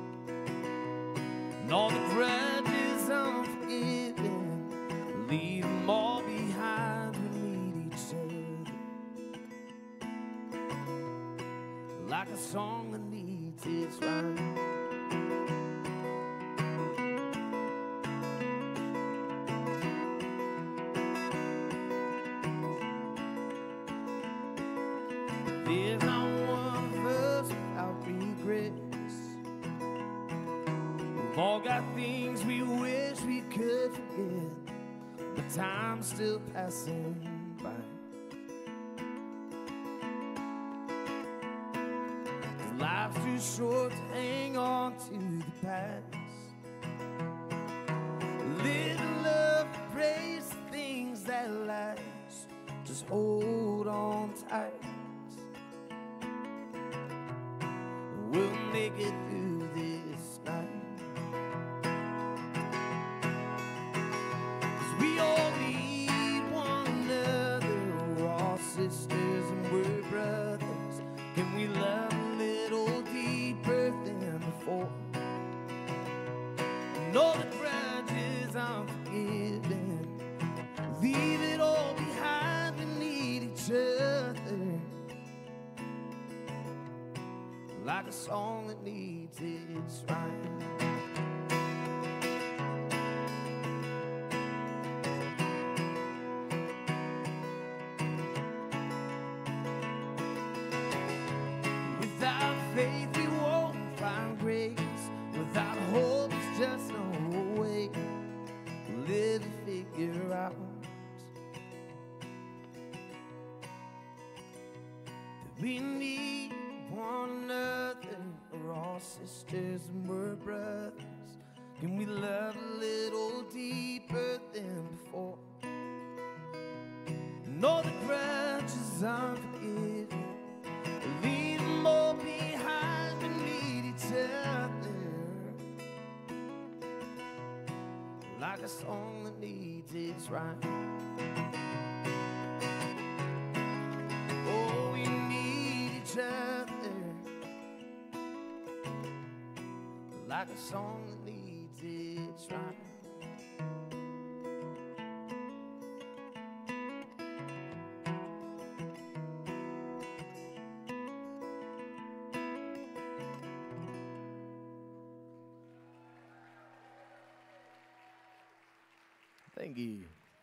And all the grudges unforgiven, leave them all behind. We need each other, like a song that needs its rhyme. There's not one of us without regrets. We've all got things we wish we could forget, but time's still passing by. 'Cause life's too short to hang on to the past. Live and love, praise the things that last. Just hold on tight. We'll make it through this night. 'Cause we all need one another. We're all sisters and we're brothers. Can we love like a song that needs its rhyme. Without faith we won't find grace. Without hope it's just no way to live and figure out that we need one another. We're all sisters and we're brothers. Can we love a little deeper than before? Know the grudges unforgiven, leave them all behind. We need each other like a song that needs its rhyme. Oh, we need each other like a song that needs its rhyme. Thank you.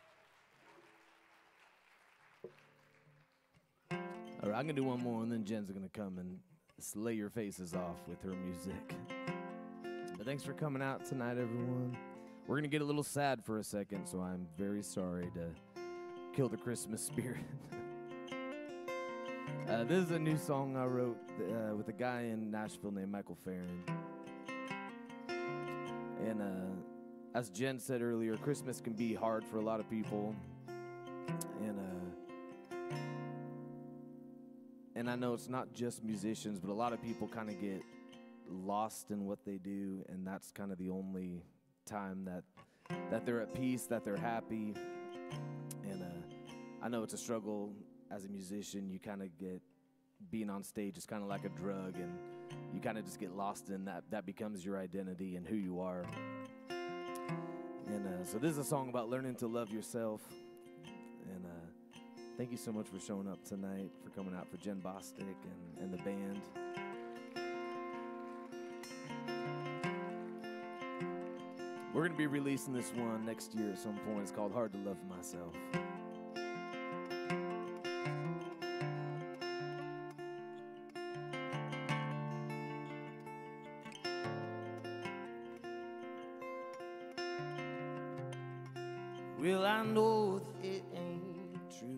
All right, I'm gonna do one more, and then Jen's gonna come and slay your faces off with her music. But thanks for coming out tonight, everyone. We're gonna get a little sad for a second, so I'm very sorry to kill the Christmas spirit. uh, this is a new song I wrote uh, with a guy in Nashville named Michael Farron. And uh, as Jen said earlier, Christmas can be hard for a lot of people. And uh, and I know it's not just musicians, but a lot of people kind of get lost in what they do, and that's kind of the only time that that they're at peace, that they're happy. And uh, I know it's a struggle as a musician. You kind of get, being on stage is kind of like a drug, and you kind of just get lost in that. That becomes your identity and who you are. And uh, so this is a song about learning to love yourself. And uh, thank you so much for showing up tonight, for coming out, for Jenn Bostic and, and the band. We're going to be releasing this one next year at some point. It's called Hard to Love Myself. Well, I know that it ain't true.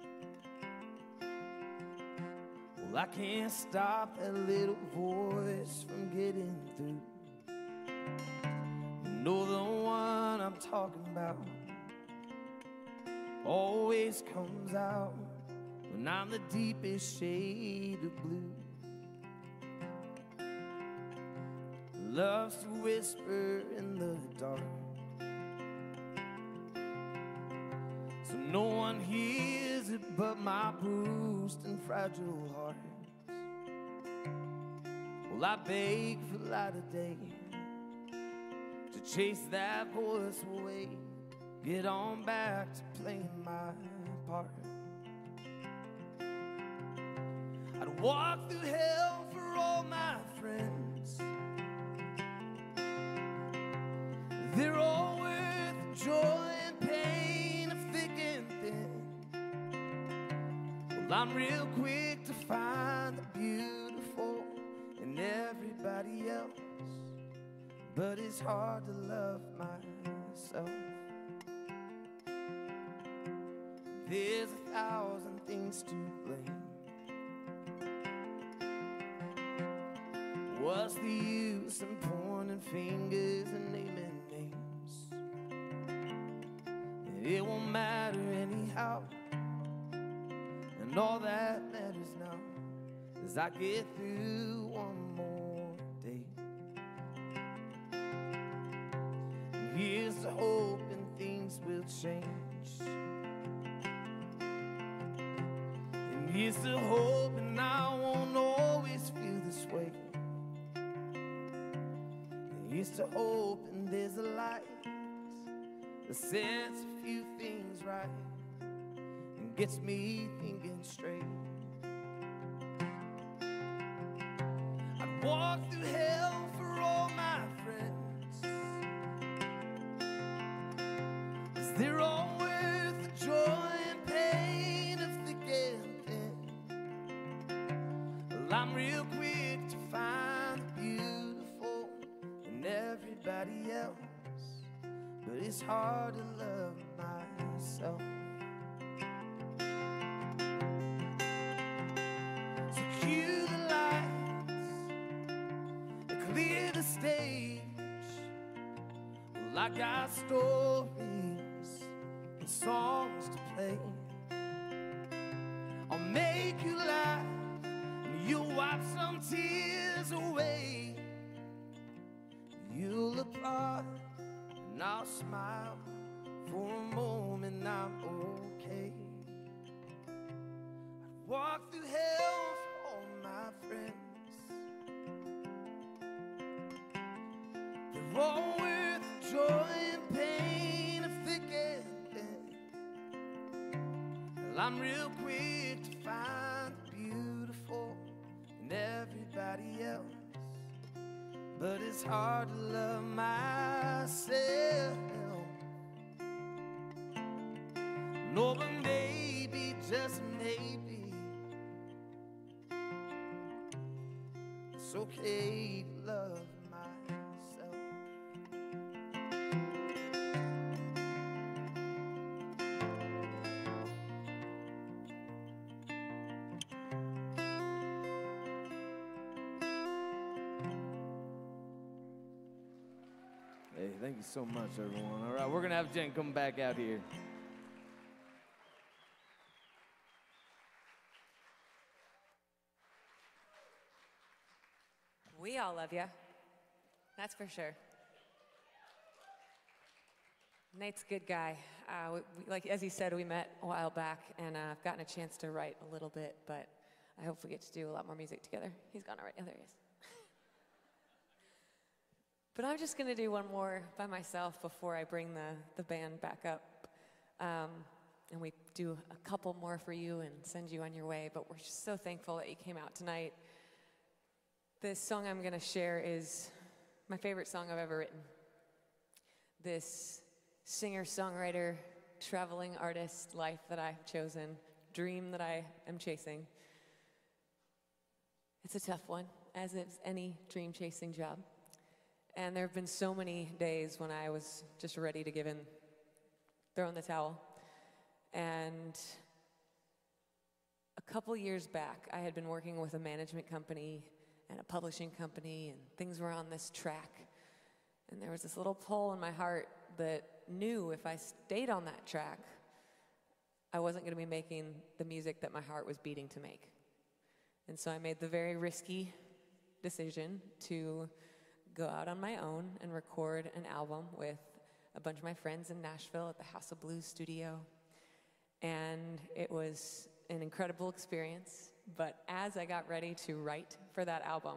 Well, I can't stop that little voice from getting through. You know the one I'm talking about always comes out when I'm the deepest shade of blue. Loves to whisper in the dark, so no one hears it but my bruised and fragile heart. Well, I beg for light of day to chase that voice away, get on back to playing my part. I'd walk through hell for all my friends. They're all worth joy and pain of thick and thin. Well, I'm real quick to find the beautiful in everybody else, but it's hard to love myself. There's a thousand things to blame. What's the use in pointing fingers and naming names? And it won't matter anyhow. And all that matters now is I get through one more day. And here's to hoping things will change. And here's to hoping I won't always feel this way. And here's to hoping there's a light that sets a few things right and gets me thinking straight. walked through hell for all my friends. Is there all worth the joy and pain of the gambling? Well, I'm real quick to find the beautiful in everybody else, but it's hard to love myself. So cue the lights and clear the stage. Well, I got stories and songs to play. I'll make you laugh and you'll wipe some tears away. You'll applaud and I'll smile. For a moment I'm okay. I'd walk through hell for all my friends. They're all worth the joy and pain of thick and thin. Well, I'm real quick to find the beautiful in everybody else, but it's hard to love myself. No, but maybe, just maybe, it's okay to love myself. Hey, thank you so much, everyone. All right, we're going to have Jenn come back out here. We all love you. That's for sure. Nate's a good guy. Uh, we, we, like as he said, we met a while back, and uh, I've gotten a chance to write a little bit, but I hope we get to do a lot more music together. He's gone already. Oh, there he is. But I'm just going to do one more by myself before I bring the, the band back up. Um, and we do a couple more for you and send you on your way, but we're just so thankful that you came out tonight. This song I'm going to share is my favorite song I've ever written. This singer-songwriter, traveling artist life that I've chosen, dream that I am chasing. It's a tough one, as is any dream-chasing job. And there have been so many days when I was just ready to give in, throw in the towel. And a couple years back, I had been working with a management company and a publishing company, and things were on this track. And there was this little pull in my heart that knew if I stayed on that track, I wasn't going to be making the music that my heart was beating to make. And so I made the very risky decision to go out on my own and record an album with a bunch of my friends in Nashville at the House of Blues studio. And it was an incredible experience. But as I got ready to write for that album,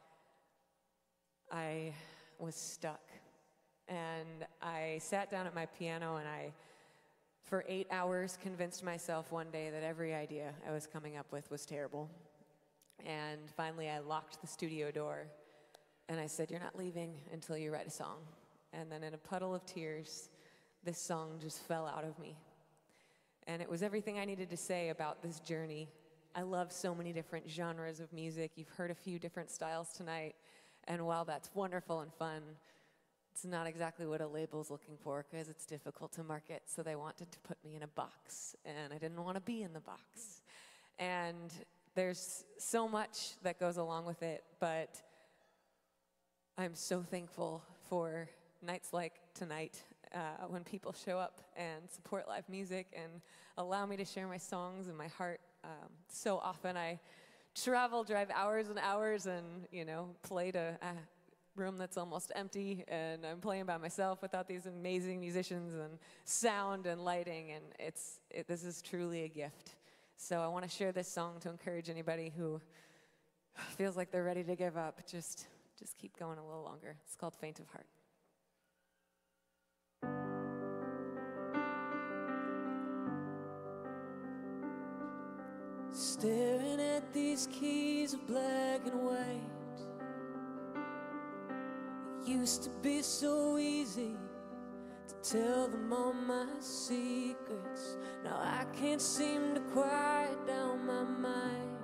I was stuck. And I sat down at my piano and I, for eight hours, convinced myself one day that every idea I was coming up with was terrible. And finally, I locked the studio door and I said, "You're not leaving until you write a song." And then in a puddle of tears, this song just fell out of me. And it was everything I needed to say about this journey. I love so many different genres of music. You've heard a few different styles tonight. And while that's wonderful and fun, it's not exactly what a label's looking for because it's difficult to market. So they wanted to put me in a box. And I didn't want to be in the box. And there's so much that goes along with it. But I'm so thankful for nights like tonight. Uh, when people show up and support live music and allow me to share my songs and my heart. Um, so often I travel, drive hours and hours and, you know, play to a room that's almost empty and I'm playing by myself without these amazing musicians and sound and lighting, and it's it, this is truly a gift. So I want to share this song to encourage anybody who feels like they're ready to give up. Just, just keep going a little longer. It's called Faint of Heart. Staring at these keys of black and white, Used to be so easy to tell them all my secrets. Now I can't seem to quiet down my mind.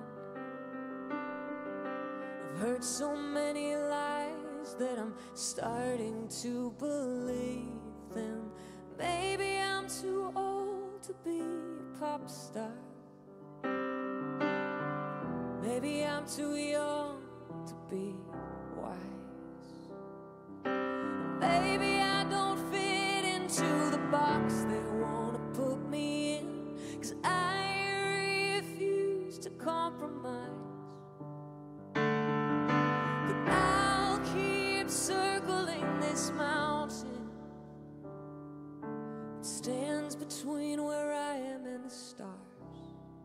I've heard so many lies that I'm starting to believe them. Maybe I'm too old to be a pop star. Maybe I'm too young to be wise. Maybe I don't fit into the box they want to put me in, 'cause I refuse to compromise. But I'll keep circling this mountain. It stands between where I am and the stars.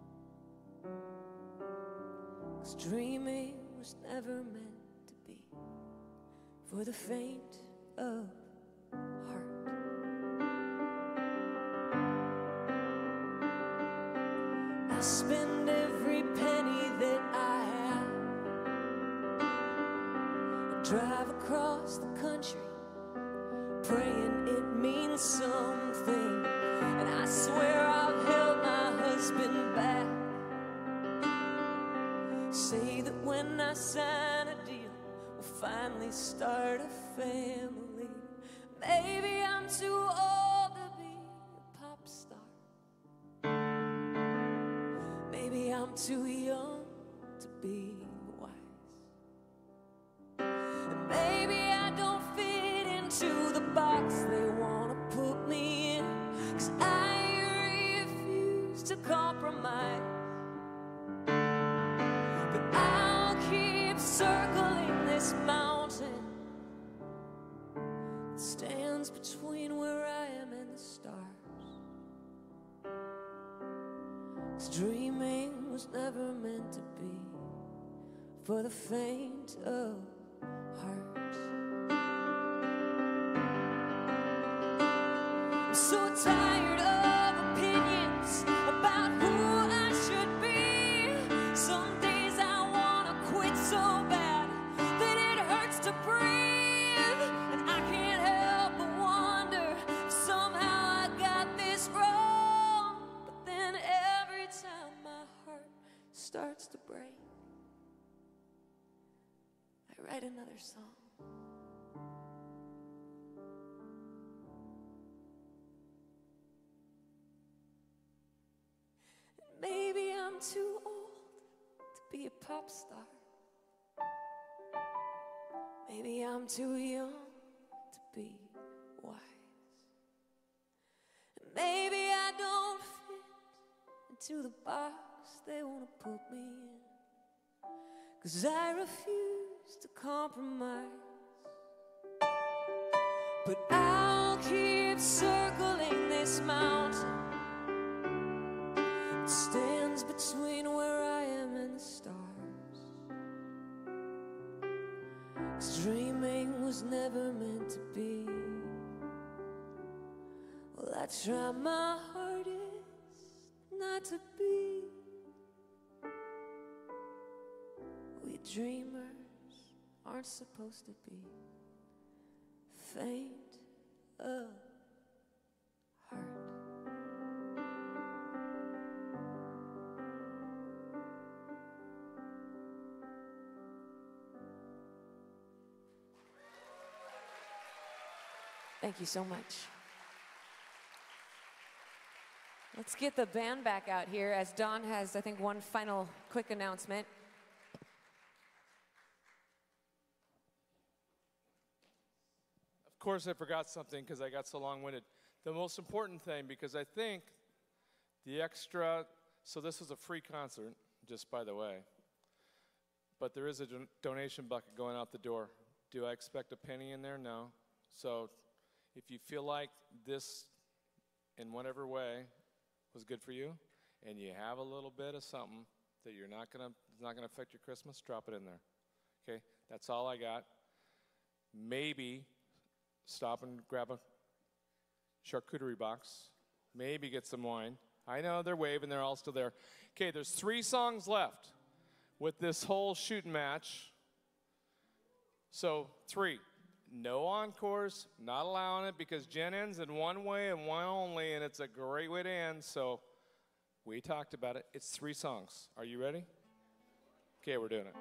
'Cause dreaming was never meant to be for the faint of heart. I spend every penny that I have. I drive across the country praying it means something, and I swear I've held my husband back. Say that when I sign a deal, we'll finally start a family. Maybe I'm too old to be a pop star. Maybe I'm too young to be wise. And maybe I don't fit into the box they want to put me in, 'cause I refuse to compromise. But I'll keep circling this mountain. It stands between where I am and the stars. 'Cause dreaming was never meant to be for the faint of heart. I'm so tired of opinions about who I should be. Some days I wanna quit so bad that it hurts to breathe. And I can't help but wonder if somehow I got this wrong. But then every time my heart starts to break, I write another song. Maybe I'm too old to be a pop star. Maybe I'm too young to be wise. Maybe I don't fit into the box they want to put me in, 'cause I refuse to compromise. But I'll keep circling this mountain. It stands between where I am and the stars. 'Cause dreaming was never meant to be. Well, I try my hardest not to be. We dreamers aren't supposed to be faint of heart. Thank you so much. Let's get the band back out here as Don has, I think, one final quick announcement. Of course, I forgot something because I got so long-winded. The most important thing, because I think the extra, so this was a free concert, just by the way, but there is a don- donation bucket going out the door. Do I expect a penny in there? No. So if you feel like this, in whatever way, was good for you, and you have a little bit of something that you're not gonna, it's not gonna affect your Christmas, drop it in there. Okay, that's all I got. Maybe stop and grab a charcuterie box. Maybe get some wine. I know they're waving, they're all still there. Okay, there's three songs left with this whole shooting match. So three. No encores, not allowing it, because Jenn ends in one way and one only, and it's a great way to end, so we talked about it. It's three songs. Are you ready? Okay, we're doing it.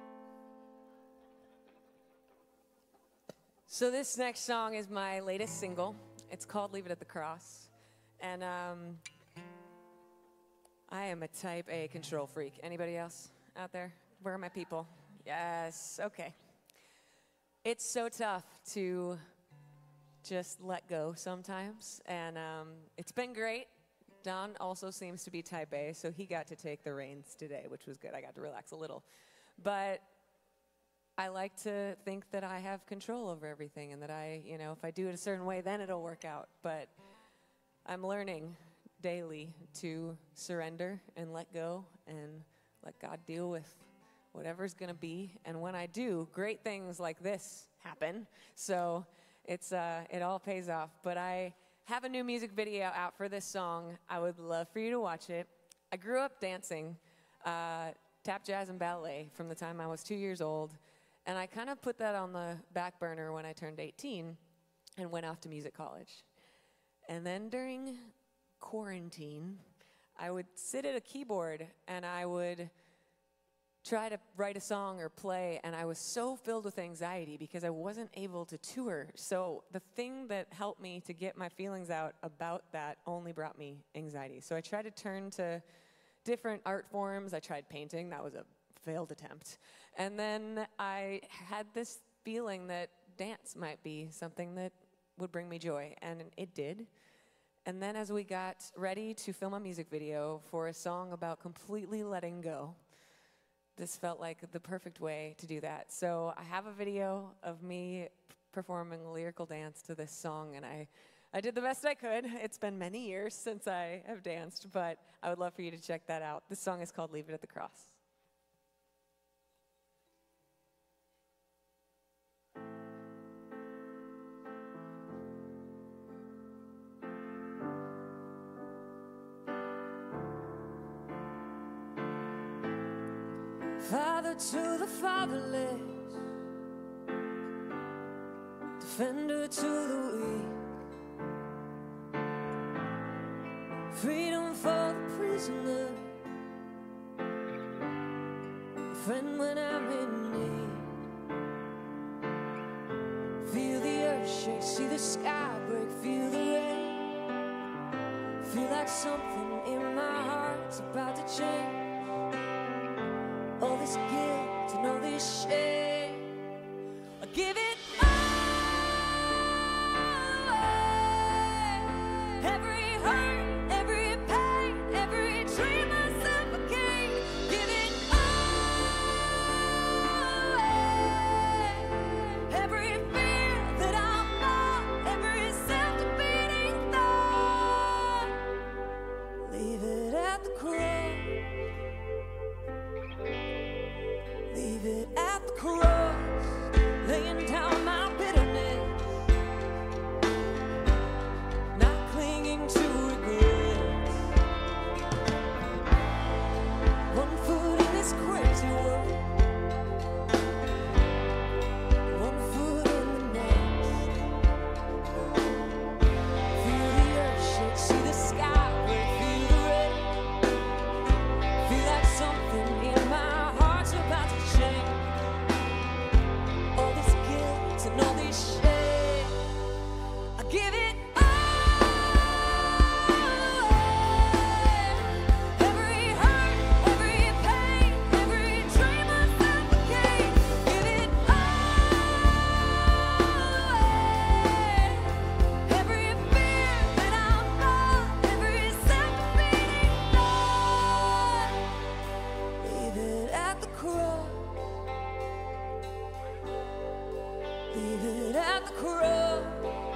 So this next song is my latest single. It's called Leave It at the Cross. And um, I am a type A control freak. Anybody else out there? Where are my people? Yes, okay. It's so tough to just let go sometimes. And um, it's been great. Don also seems to be type A, so he got to take the reins today, which was good. I got to relax a little. But I like to think that I have control over everything and that I, you know, if I do it a certain way, then it'll work out. But I'm learning daily to surrender and let go and let God deal with whatever's going to be. And when I do, great things like this happen. So it's uh, it all pays off. But I have a new music video out for this song. I would love for you to watch it. I grew up dancing uh, tap, jazz, and ballet from the time I was two years old. And I kind of put that on the back burner when I turned eighteen and went off to music college. And then during quarantine, I would sit at a keyboard and I would try to write a song or play, and I was so filled with anxiety because I wasn't able to tour. So the thing that helped me to get my feelings out about that only brought me anxiety. So I tried to turn to different art forms. I tried painting. That was a failed attempt. And then I had this feeling that dance might be something that would bring me joy, and it did. And then as we got ready to film a music video for a song about completely letting go, this felt like the perfect way to do that. So I have a video of me performing a lyrical dance to this song, and I, I did the best I could. It's been many years since I have danced, but I would love for you to check that out. This song is called Leave It at the Cross. Father to the fatherless, defender to the weak, freedom for the prisoner, a friend when I'm in need. Feel the earth shake, see the sky break, feel the rain. Feel like something in my heart's about to change. All this guilt and all this shame, I give it all away. Every hurt, every pain, every dream I suffocate, give it all away. Every fear that I'm not, every self-defeating thought, leave it at the cross. Leave it at the cross, laying down my bitterness, not clinging to regrets. One foot in this crazy world, one foot in the next. Feel the earth shake, see the sky break, feel the rain. Feel like something in my heart's about to change. All this guilt and all this shame, I give it all away. Every hurt, every pain, every dream I suffocate, give it all away. Every fear that I'm not, every self-defeating thought, leave it at the cross. Leave it at the cross.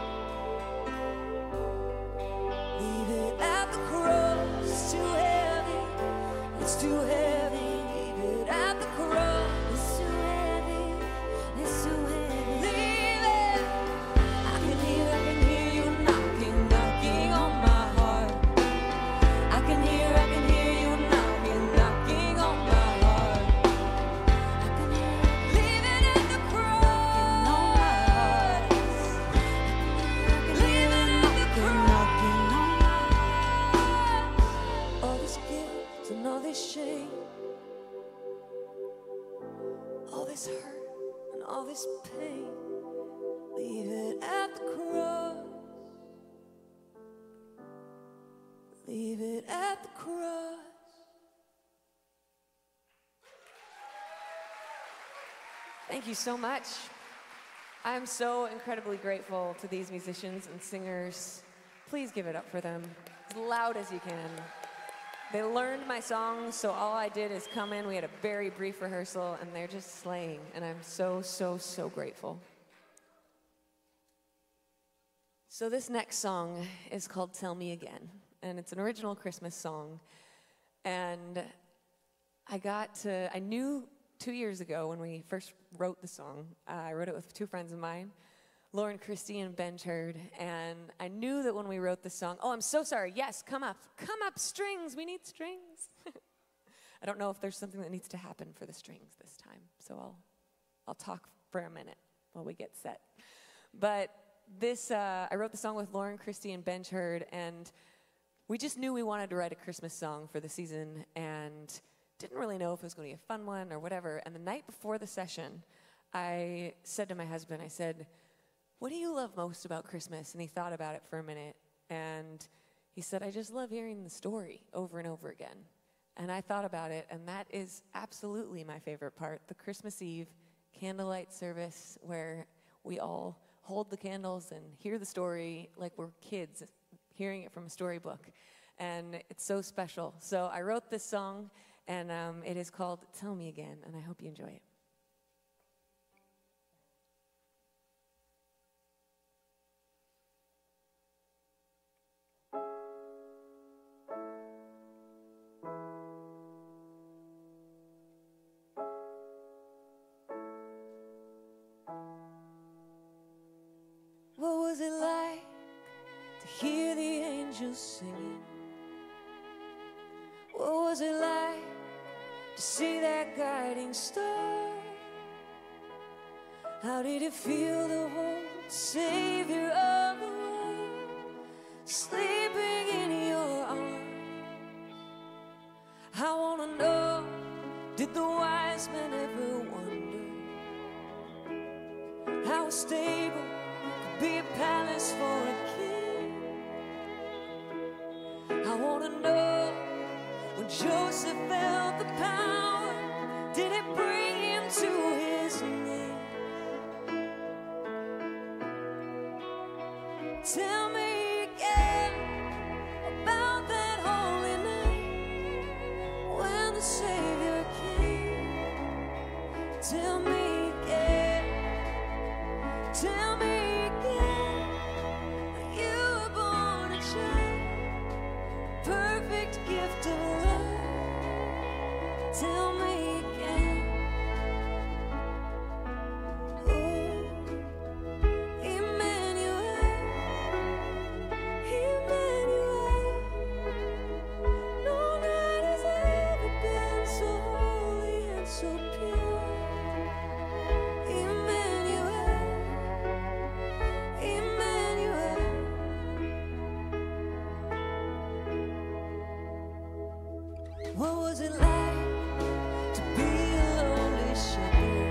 Leave it at the cross. It's too heavy. It's too heavy. Leave it at the cross. It's too heavy. It's too heavy. Leave it. I can hear, I can hear you knocking, knocking on my heart. I can hear, I can hear you knocking, knocking on my heart. I can hear, leave it at the cross. of pain, leave it at the cross. Leave it at the cross. Thank you so much. I'm so incredibly grateful to these musicians and singers. Please give it up for them as loud as you can. They learned my songs, so all I did is come in. We had a very brief rehearsal, and they're just slaying, and I'm so, so, so grateful. So this next song is called Tell Me Again, and it's an original Christmas song. And I got to, I knew two years ago when we first wrote the song, uh, I wrote it with two friends of mine, Lauren Christie and Ben Churd, and I knew that when we wrote the song, oh, I'm so sorry, yes, come up, come up, strings, we need strings. I don't know if there's something that needs to happen for the strings this time, so I'll, I'll talk for a minute while we get set. But this, uh, I wrote the song with Lauren Christie and Ben Churd, and we just knew we wanted to write a Christmas song for the season, and didn't really know if it was going to be a fun one or whatever. And the night before the session, I said to my husband, I said, what do you love most about Christmas? And he thought about it for a minute, and he said, I just love hearing the story over and over again. And I thought about it, and that is absolutely my favorite part, the Christmas Eve candlelight service where we all hold the candles and hear the story like we're kids hearing it from a storybook. And it's so special. So I wrote this song, and um, it is called Tell Me Again, and I hope you enjoy it. What was it like to hear the angels singing? What was it like to see that guiding star? How did it feel to hold the Savior of the world sleeping in your arms? I wanna know, did the wise men ever wonder how stable could be a palace for a king? I wanna know, when Joseph felt the power, did it bring him to his knees? Tell me again about that holy night when the Savior came. Tell me again, tell me again, that you were born a child, perfect gift of love. Tell me again. Oh, Immanuel, Immanuel. No night has ever been so holy and so pure. Immanuel, Immanuel. What was it like to be a lonely shepherd?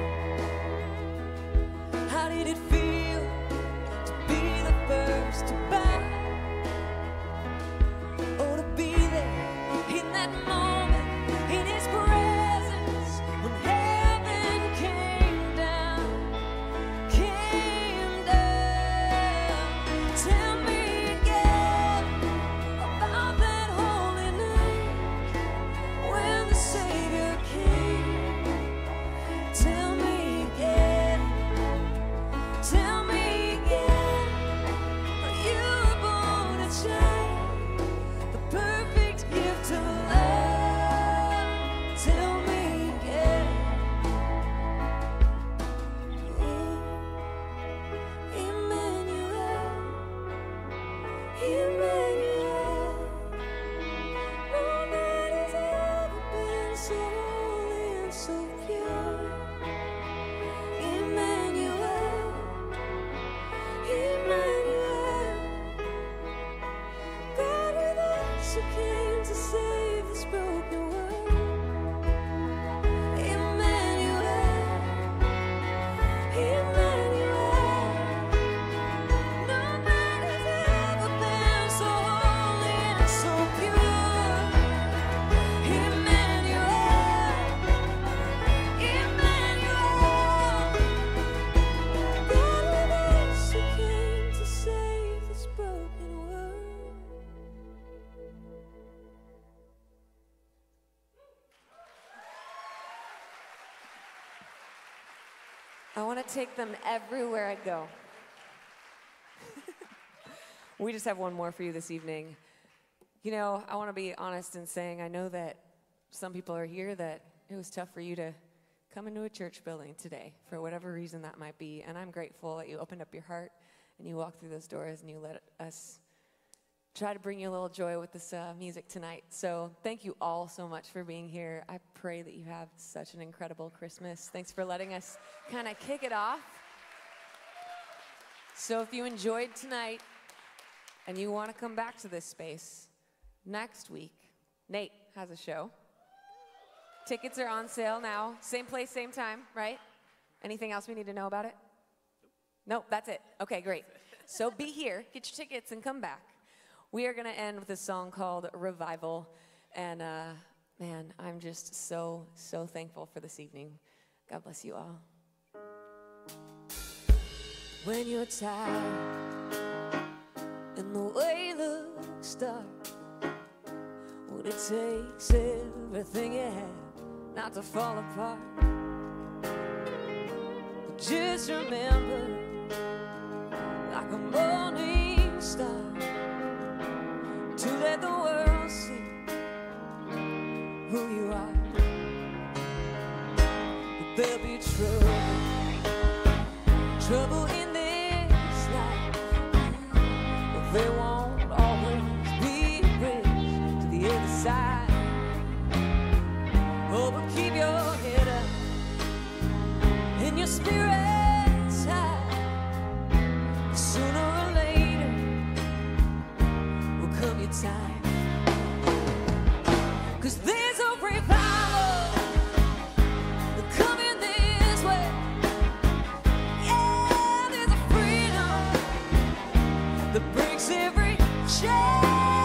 How did it feel to be the first to bow? Oh, to be there in that moment, in His presence, when heaven came down, came down. Tell me again about that holy night when the Savior came. Tell me again, tell I want to take them everywhere I go. We just have one more for you this evening. You know, I want to be honest in saying I know that some people are here that it was tough for you to come into a church building today for whatever reason that might be. And I'm grateful that you opened up your heart and you walked through those doors and you let us try to bring you a little joy with this uh, music tonight. So thank you all so much for being here. I pray that you have such an incredible Christmas. Thanks for letting us kind of kick it off. So if you enjoyed tonight and you want to come back to this space next week, Nate has a show. Tickets are on sale now. Same place, same time, right? Anything else we need to know about it? Nope, that's it. Okay, great. So be here, get your tickets, and come back. We are going to end with a song called Revival. And, uh, man, I'm just so, so thankful for this evening. God bless you all. When you're tired and the way looks dark, what it takes everything you have not to fall apart. But just remember, like a morning star, to let the world see who you are. But there'll be trouble, trouble in this life, but they won't always be a bridge to the other side. Oh, but keep your head up and your spirits high. Sooner or later will come your time. 'Cause there's a revival coming this way. Yeah, there's a freedom that breaks every chain.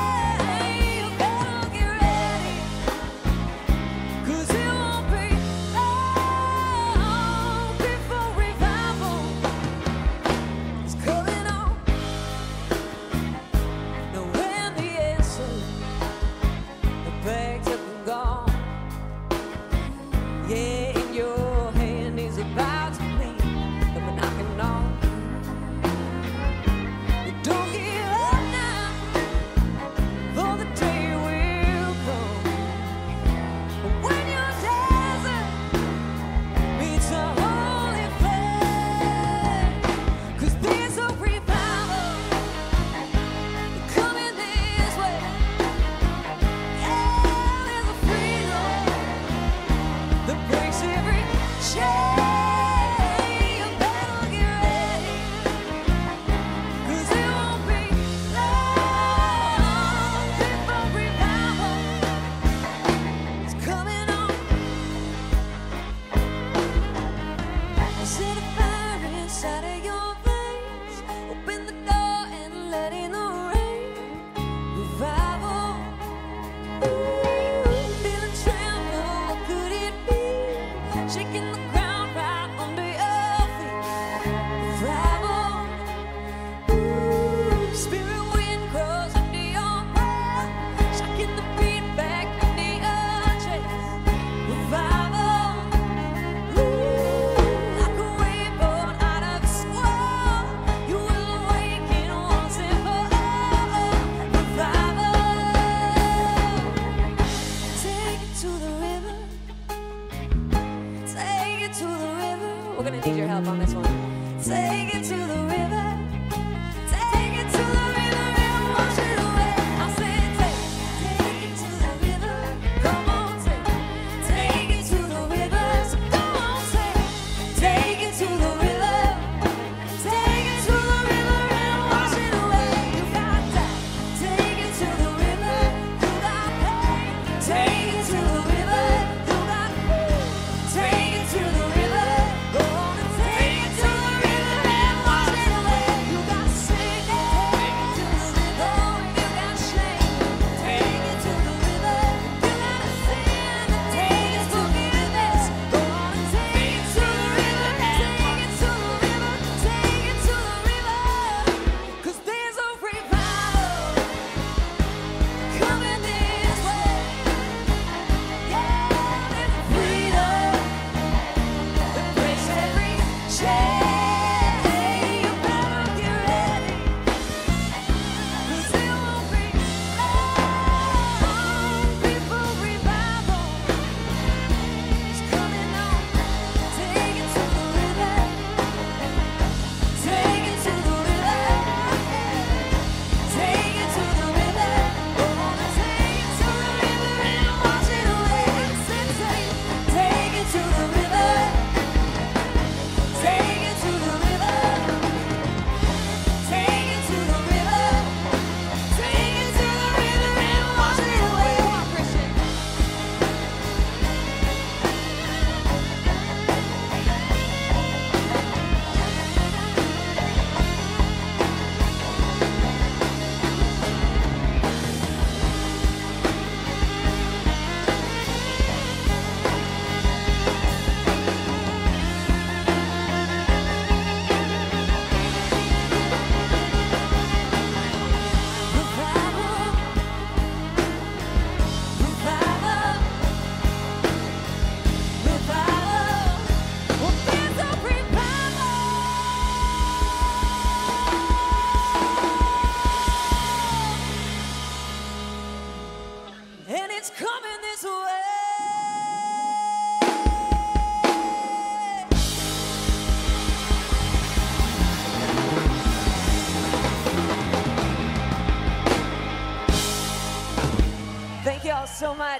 We're gonna need your help on this one. Take it to the river. Take it to the river and wash it away. I said take, take it to the river. Come on, take, take it to the river. So come on, take, take it to the river. Take it to the river and wash it away. You got that. Take it to the river. You got pain. Take it to the river. You got pain. Take it to the river. Go on and take it to the river and wash it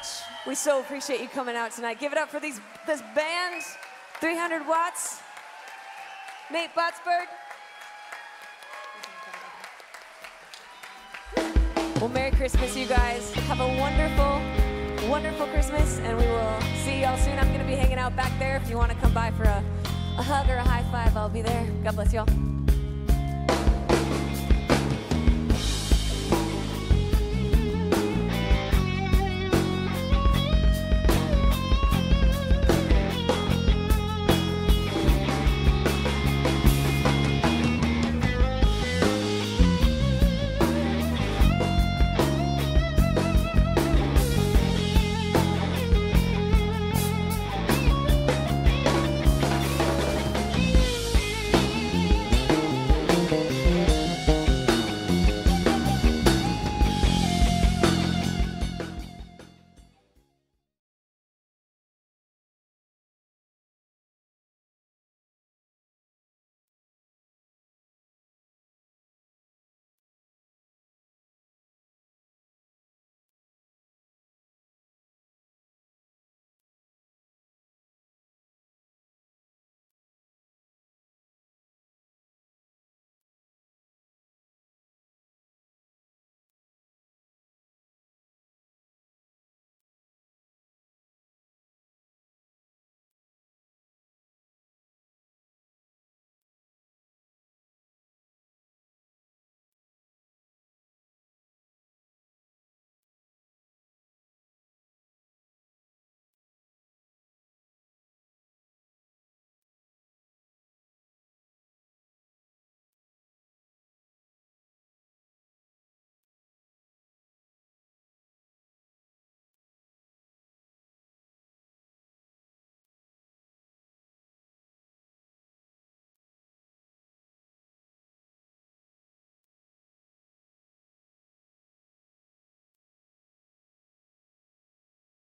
much. We so appreciate you coming out tonight. Give it up for these this band, three hundred watts. Nate Botsberg. Well, Merry Christmas, you guys. Have a wonderful, wonderful Christmas, and we will see y'all soon. I'm going to be hanging out back there. If you want to come by for a, a hug or a high five, I'll be there. God bless y'all.